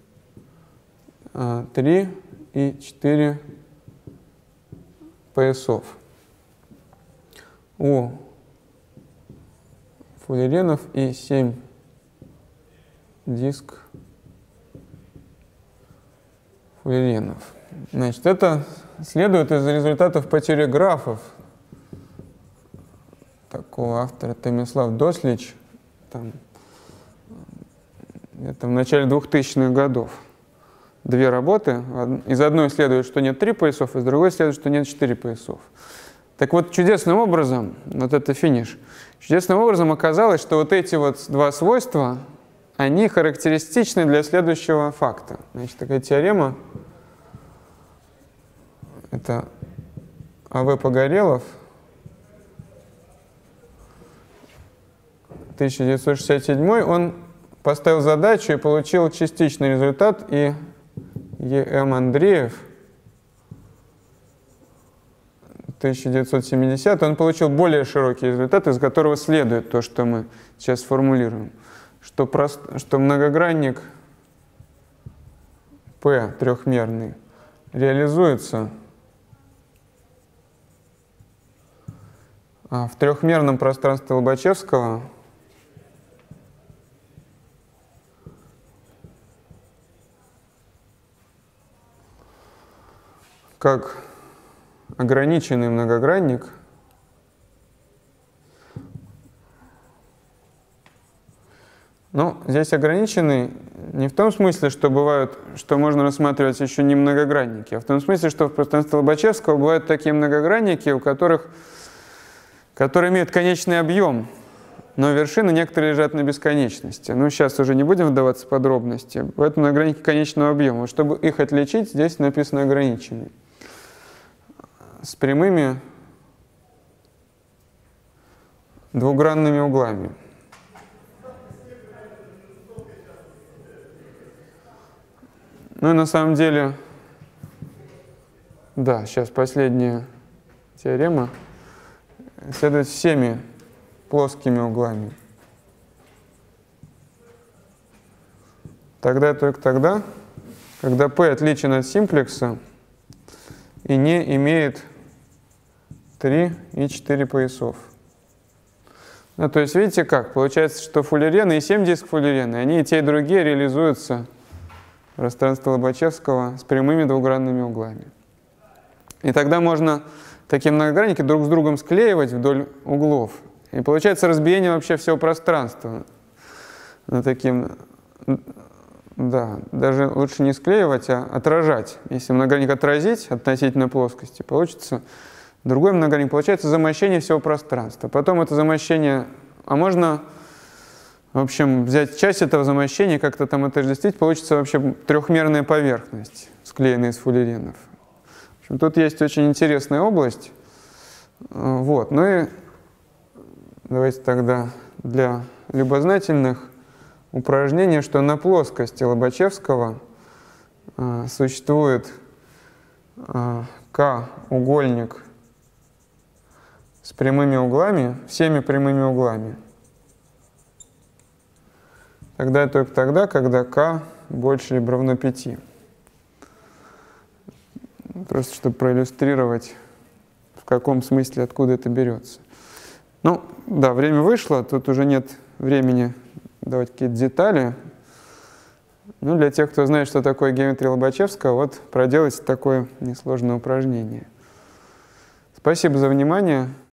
три и четыре поясов у фуллеренов и семь диск фуллеренов. Значит, это следует из результатов по теории графов такого автора Томислав Дослич, там, это в начале двухтысячных годов. Две работы. Из одной следует, что нет три поясов, из другой следует, что нет четыре поясов. Так вот, чудесным образом, вот это финиш, чудесным образом оказалось, что вот эти вот два свойства, они характеристичны для следующего факта. Значит, такая теорема, это А В Погорелов, тысяча девятьсот шестьдесят седьмой, он поставил задачу и получил частичный результат, и Е М Андреев, тысяча девятьсот семидесятый, он получил более широкий результат, из которого следует то, что мы сейчас сформулируем, что, прост, что многогранник P трехмерный реализуется в трехмерном пространстве Лобачевского как ограниченный многогранник Ну, здесь ограниченный не в том смысле, что бывают, что можно рассматривать еще не многогранники, а в том смысле, что в пространстве Лобачевского бывают такие многогранники, у которых, которые имеют конечный объем, но вершины некоторые лежат на бесконечности. Ну, сейчас уже не будем вдаваться в подробности. Бывают многогранники конечного объема. Чтобы их отличить, здесь написано ограниченный. С прямыми двугранными углами. Ну и на самом деле, да, сейчас последняя теорема. Следует всеми плоскими углами. Тогда только тогда, когда P отличен от симплекса и не имеет три и четыре поясов. Ну, то есть видите как? Получается, что фуллерены и семь дисков фуллерены, они и те, и другие реализуются в пространстве Лобачевского с прямыми двугранными углами. И тогда можно такие многогранники друг с другом склеивать вдоль углов. И получается разбиение вообще всего пространства. На таким, да, даже лучше не склеивать, а отражать. Если многогранник отразить относительно плоскости, получится другой многогранник, получается замощение всего пространства. Потом это замощение, а можно, в общем, взять часть этого замощения, как-то там отождествить, получится вообще трехмерная поверхность, склеенная из фуллеренов. В общем, тут есть очень интересная область. Вот. Ну и давайте тогда для любознательных упражнение, что на плоскости Лобачевского э, существует э, К-угольник с прямыми углами, всеми прямыми углами. Тогда только тогда, когда К больше либо равно пяти. Просто чтобы проиллюстрировать, в каком смысле, откуда это берется. Ну, да, время вышло, тут уже нет времени давать какие-то детали. Ну, для тех, кто знает, что такое геометрия Лобачевского, вот проделайте такое несложное упражнение. Спасибо за внимание.